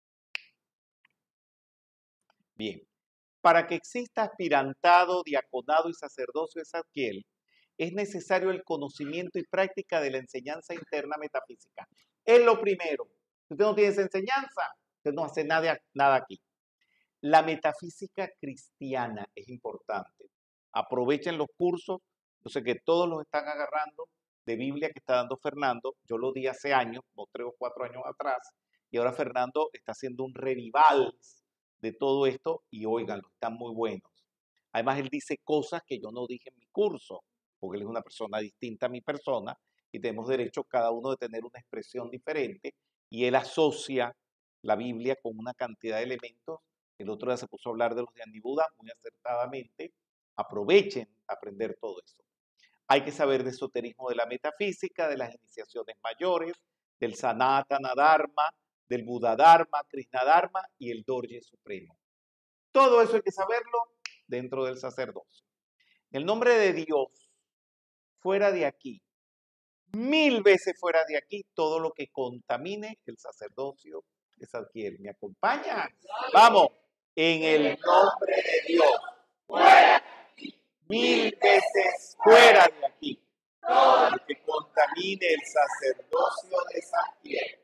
Bien, para que exista aspirantado, diaconado y sacerdocio de Zadkiel, es necesario el conocimiento y práctica de la enseñanza interna metafísica. Es lo primero. Si usted no tiene esa enseñanza, usted no hace nada aquí. La metafísica cristiana es importante. Aprovechen los cursos. Yo sé que todos los están agarrando de Biblia que está dando Fernando. Yo lo di hace años, como 3 o 4 años atrás, y ahora Fernando está haciendo un revival de todo esto y óiganlo, están muy buenos. Además, él dice cosas que yo no dije en mi curso, porque él es una persona distinta a mi persona y tenemos derecho cada uno de tener una expresión diferente y él asocia la Biblia con una cantidad de elementos. El otro día se puso a hablar de los de Anibuda muy acertadamente. Aprovechen a aprender todo eso. Hay que saber de esoterismo de la metafísica, de las iniciaciones mayores, del Sanatana Dharma, del Buda Dharma, Krishna Dharma y el Dorje Supremo. Todo eso hay que saberlo dentro del sacerdocio. En el nombre de Dios, fuera de aquí, 1000 veces fuera de aquí, todo lo que contamine el sacerdocio de Zadkiel. ¿Me acompaña? Vamos. En el nombre de Dios, fuera de aquí, 1000 veces fuera de aquí, todo lo que contamine el sacerdocio de Zadkiel.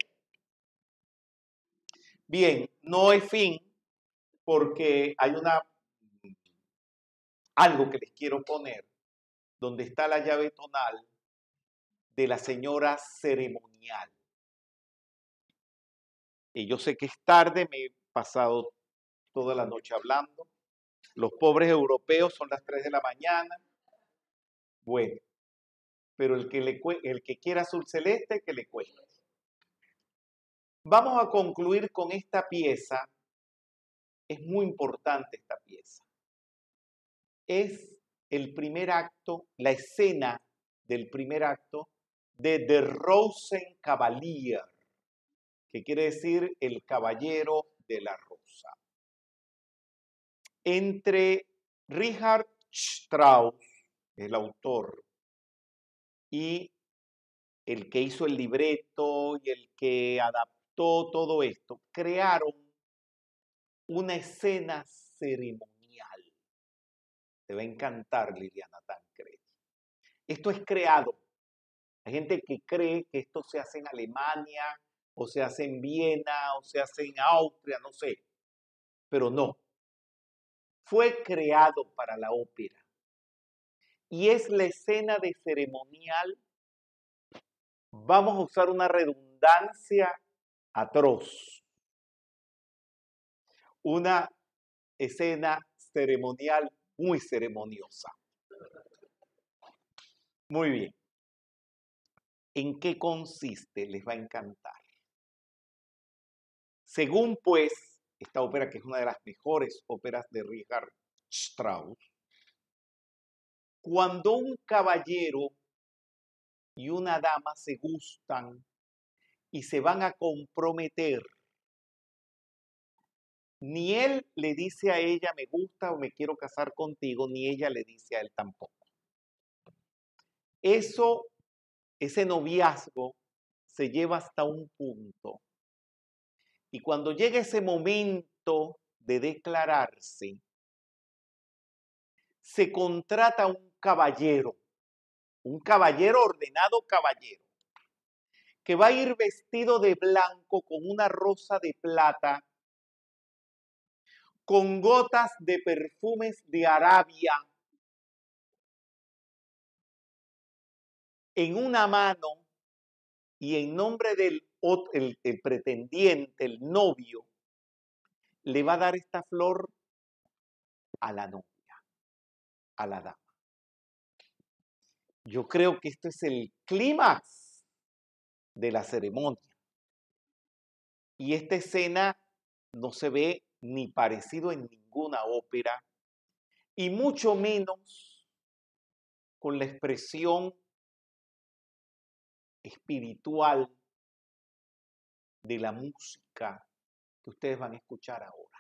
Bien, no es fin, porque hay algo que les quiero poner, donde está la llave tonal de la señora ceremonial. Y yo sé que es tarde, me he pasado toda la noche hablando. Los pobres europeos son las 3 de la mañana. Bueno, pero el que quiera azul celeste, que le cueste. Vamos a concluir con esta pieza. Es muy importante esta pieza. Es el primer acto, la escena del primer acto de The Rosenkavalier, que quiere decir el caballero de la rosa. Entre Richard Strauss, el autor, y el que hizo el libreto y el que adaptó todo esto, crearon una escena ceremonial. Te va a encantar, Liliana Tancredi. Esto es creado. Hay gente que cree que esto se hace en Alemania, o se hace en Viena, o se hace en Austria, no sé. Pero no. Fue creado para la ópera. Y es la escena de ceremonial. Vamos a usar una redundancia atroz. Una escena ceremonial muy ceremoniosa. Muy bien. ¿En qué consiste? Les va a encantar. Según pues, esta ópera, que es una de las mejores óperas de Richard Strauss, cuando un caballero y una dama se gustan y se van a comprometer, ni él le dice a ella me gusta o me quiero casar contigo, ni ella le dice a él tampoco. Ese noviazgo se lleva hasta un punto. Y cuando llega ese momento de declararse, se contrata un caballero ordenado caballero, que va a ir vestido de blanco con una rosa de plata, con gotas de perfumes de Arabia en una mano, y en nombre del el pretendiente, el novio, le va a dar esta flor a la novia, a la dama. Yo creo que esto es el clímax de la ceremonia. Y esta escena no se ve ni parecido en ninguna ópera, y mucho menos con la expresión espiritual de la música que ustedes van a escuchar ahora.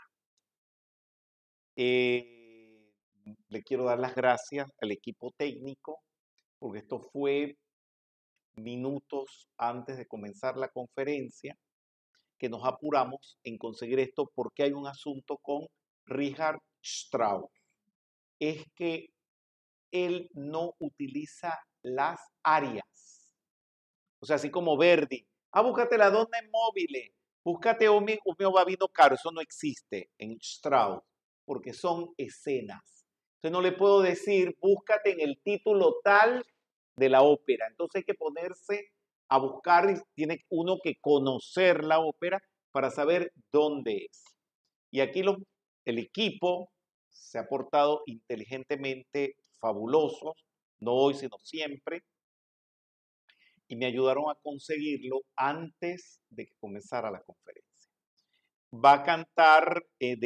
Le quiero dar las gracias al equipo técnico, porque esto fue minutos antes de comenzar la conferencia, que nos apuramos en conseguir esto, porque hay un asunto con Richard Strauss. Es que él no utiliza las arias. O sea, así como Verdi. Búscate la donna immobile. Búscate un mio babino caro. Eso no existe en Strauss, porque son escenas. Entonces no le puedo decir, búscate en el título tal de la ópera. Entonces hay que ponerse a buscar, y tiene uno que conocer la ópera para saber dónde es. Y aquí el equipo se ha portado inteligentemente fabulosos, no hoy sino siempre, y me ayudaron a conseguirlo antes de que comenzara la conferencia. Va a cantar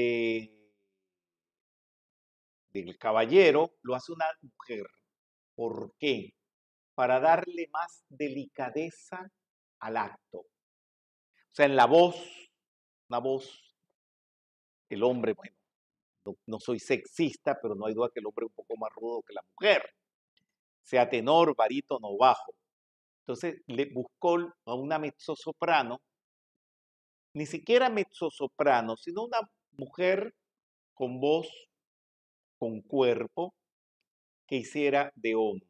del caballero, lo hace una mujer. ¿Por qué? Para darle más delicadeza al acto. O sea, en la voz, una voz, el hombre, bueno, no soy sexista, pero no hay duda que el hombre es un poco más rudo que la mujer, sea tenor, barítono o bajo. Entonces le buscó a una mezzosoprano, ni siquiera mezzosoprano, sino una mujer con voz, con cuerpo, que hiciera de hombre.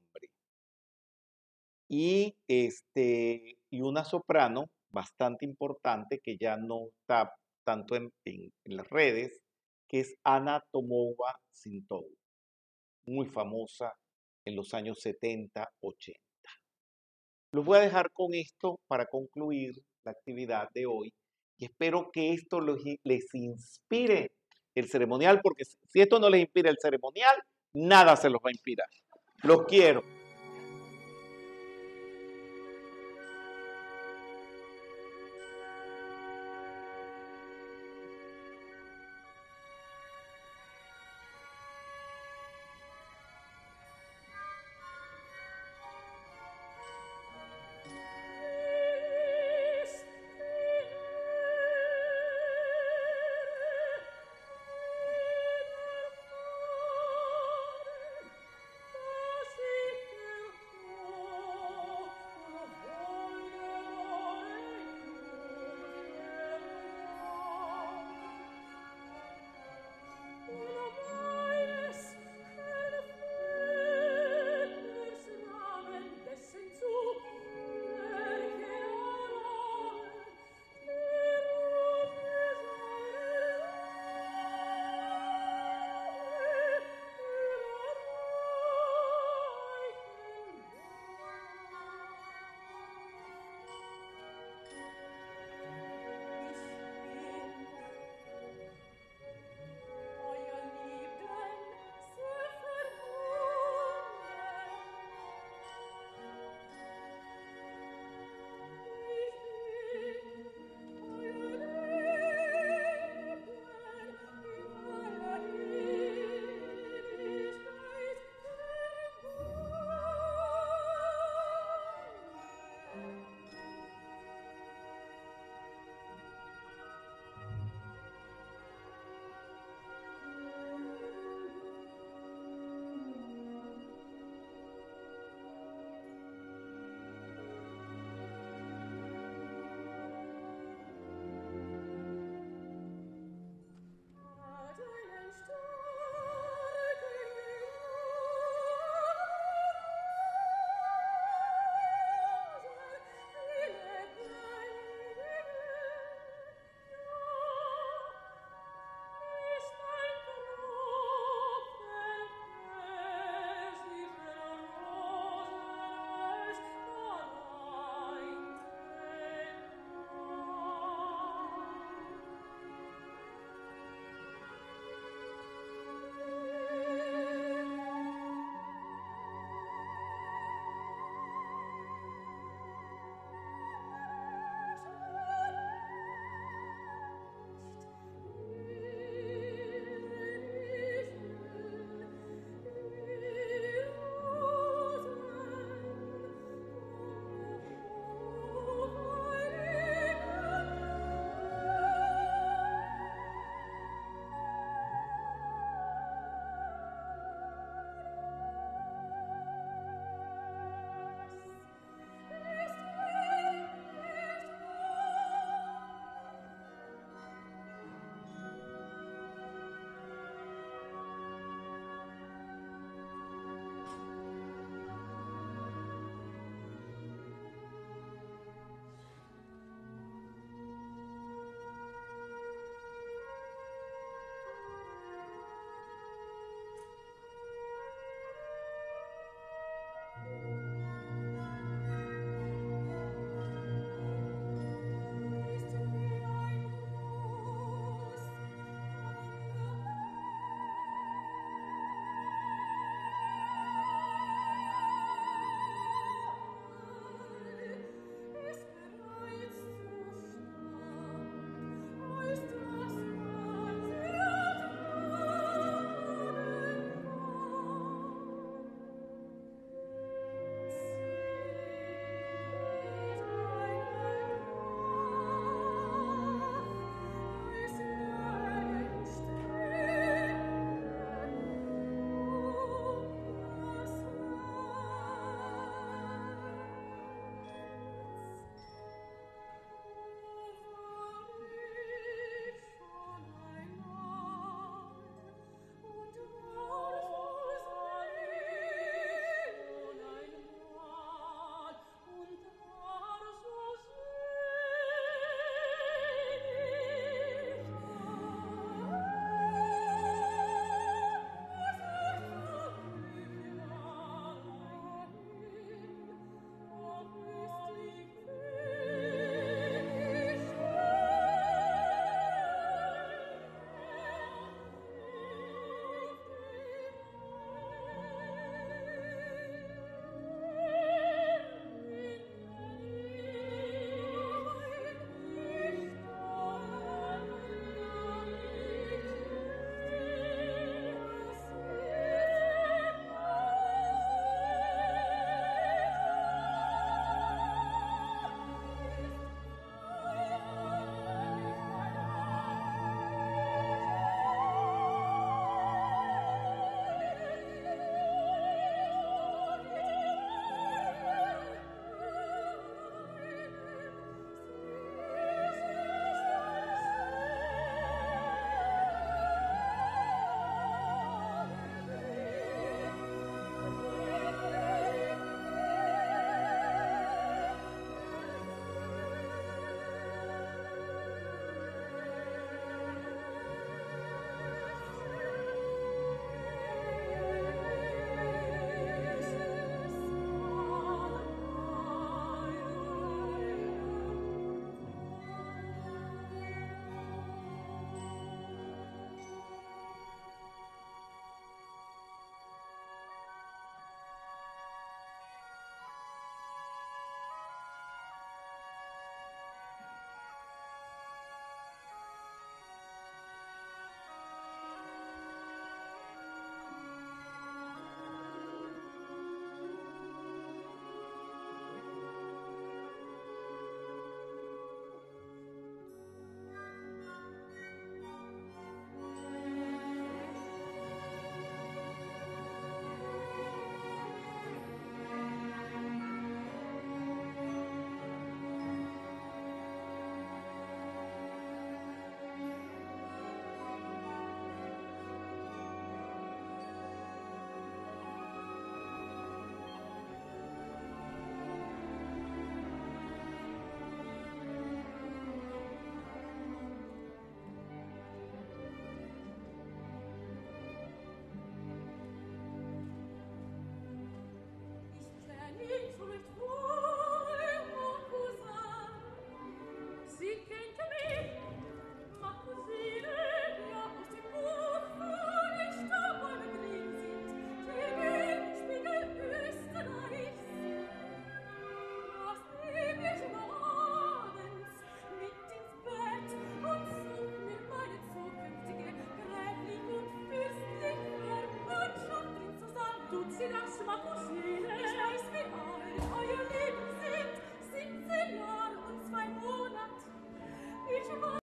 Y una soprano bastante importante, que ya no está tanto en las redes, que es Anna Tomova-Sintou, muy famosa en los años 70, 80. Los voy a dejar con esto para concluir la actividad de hoy, y espero que esto les inspire el ceremonial, porque si esto no les inspira el ceremonial, nada se los va a inspirar. Los quiero.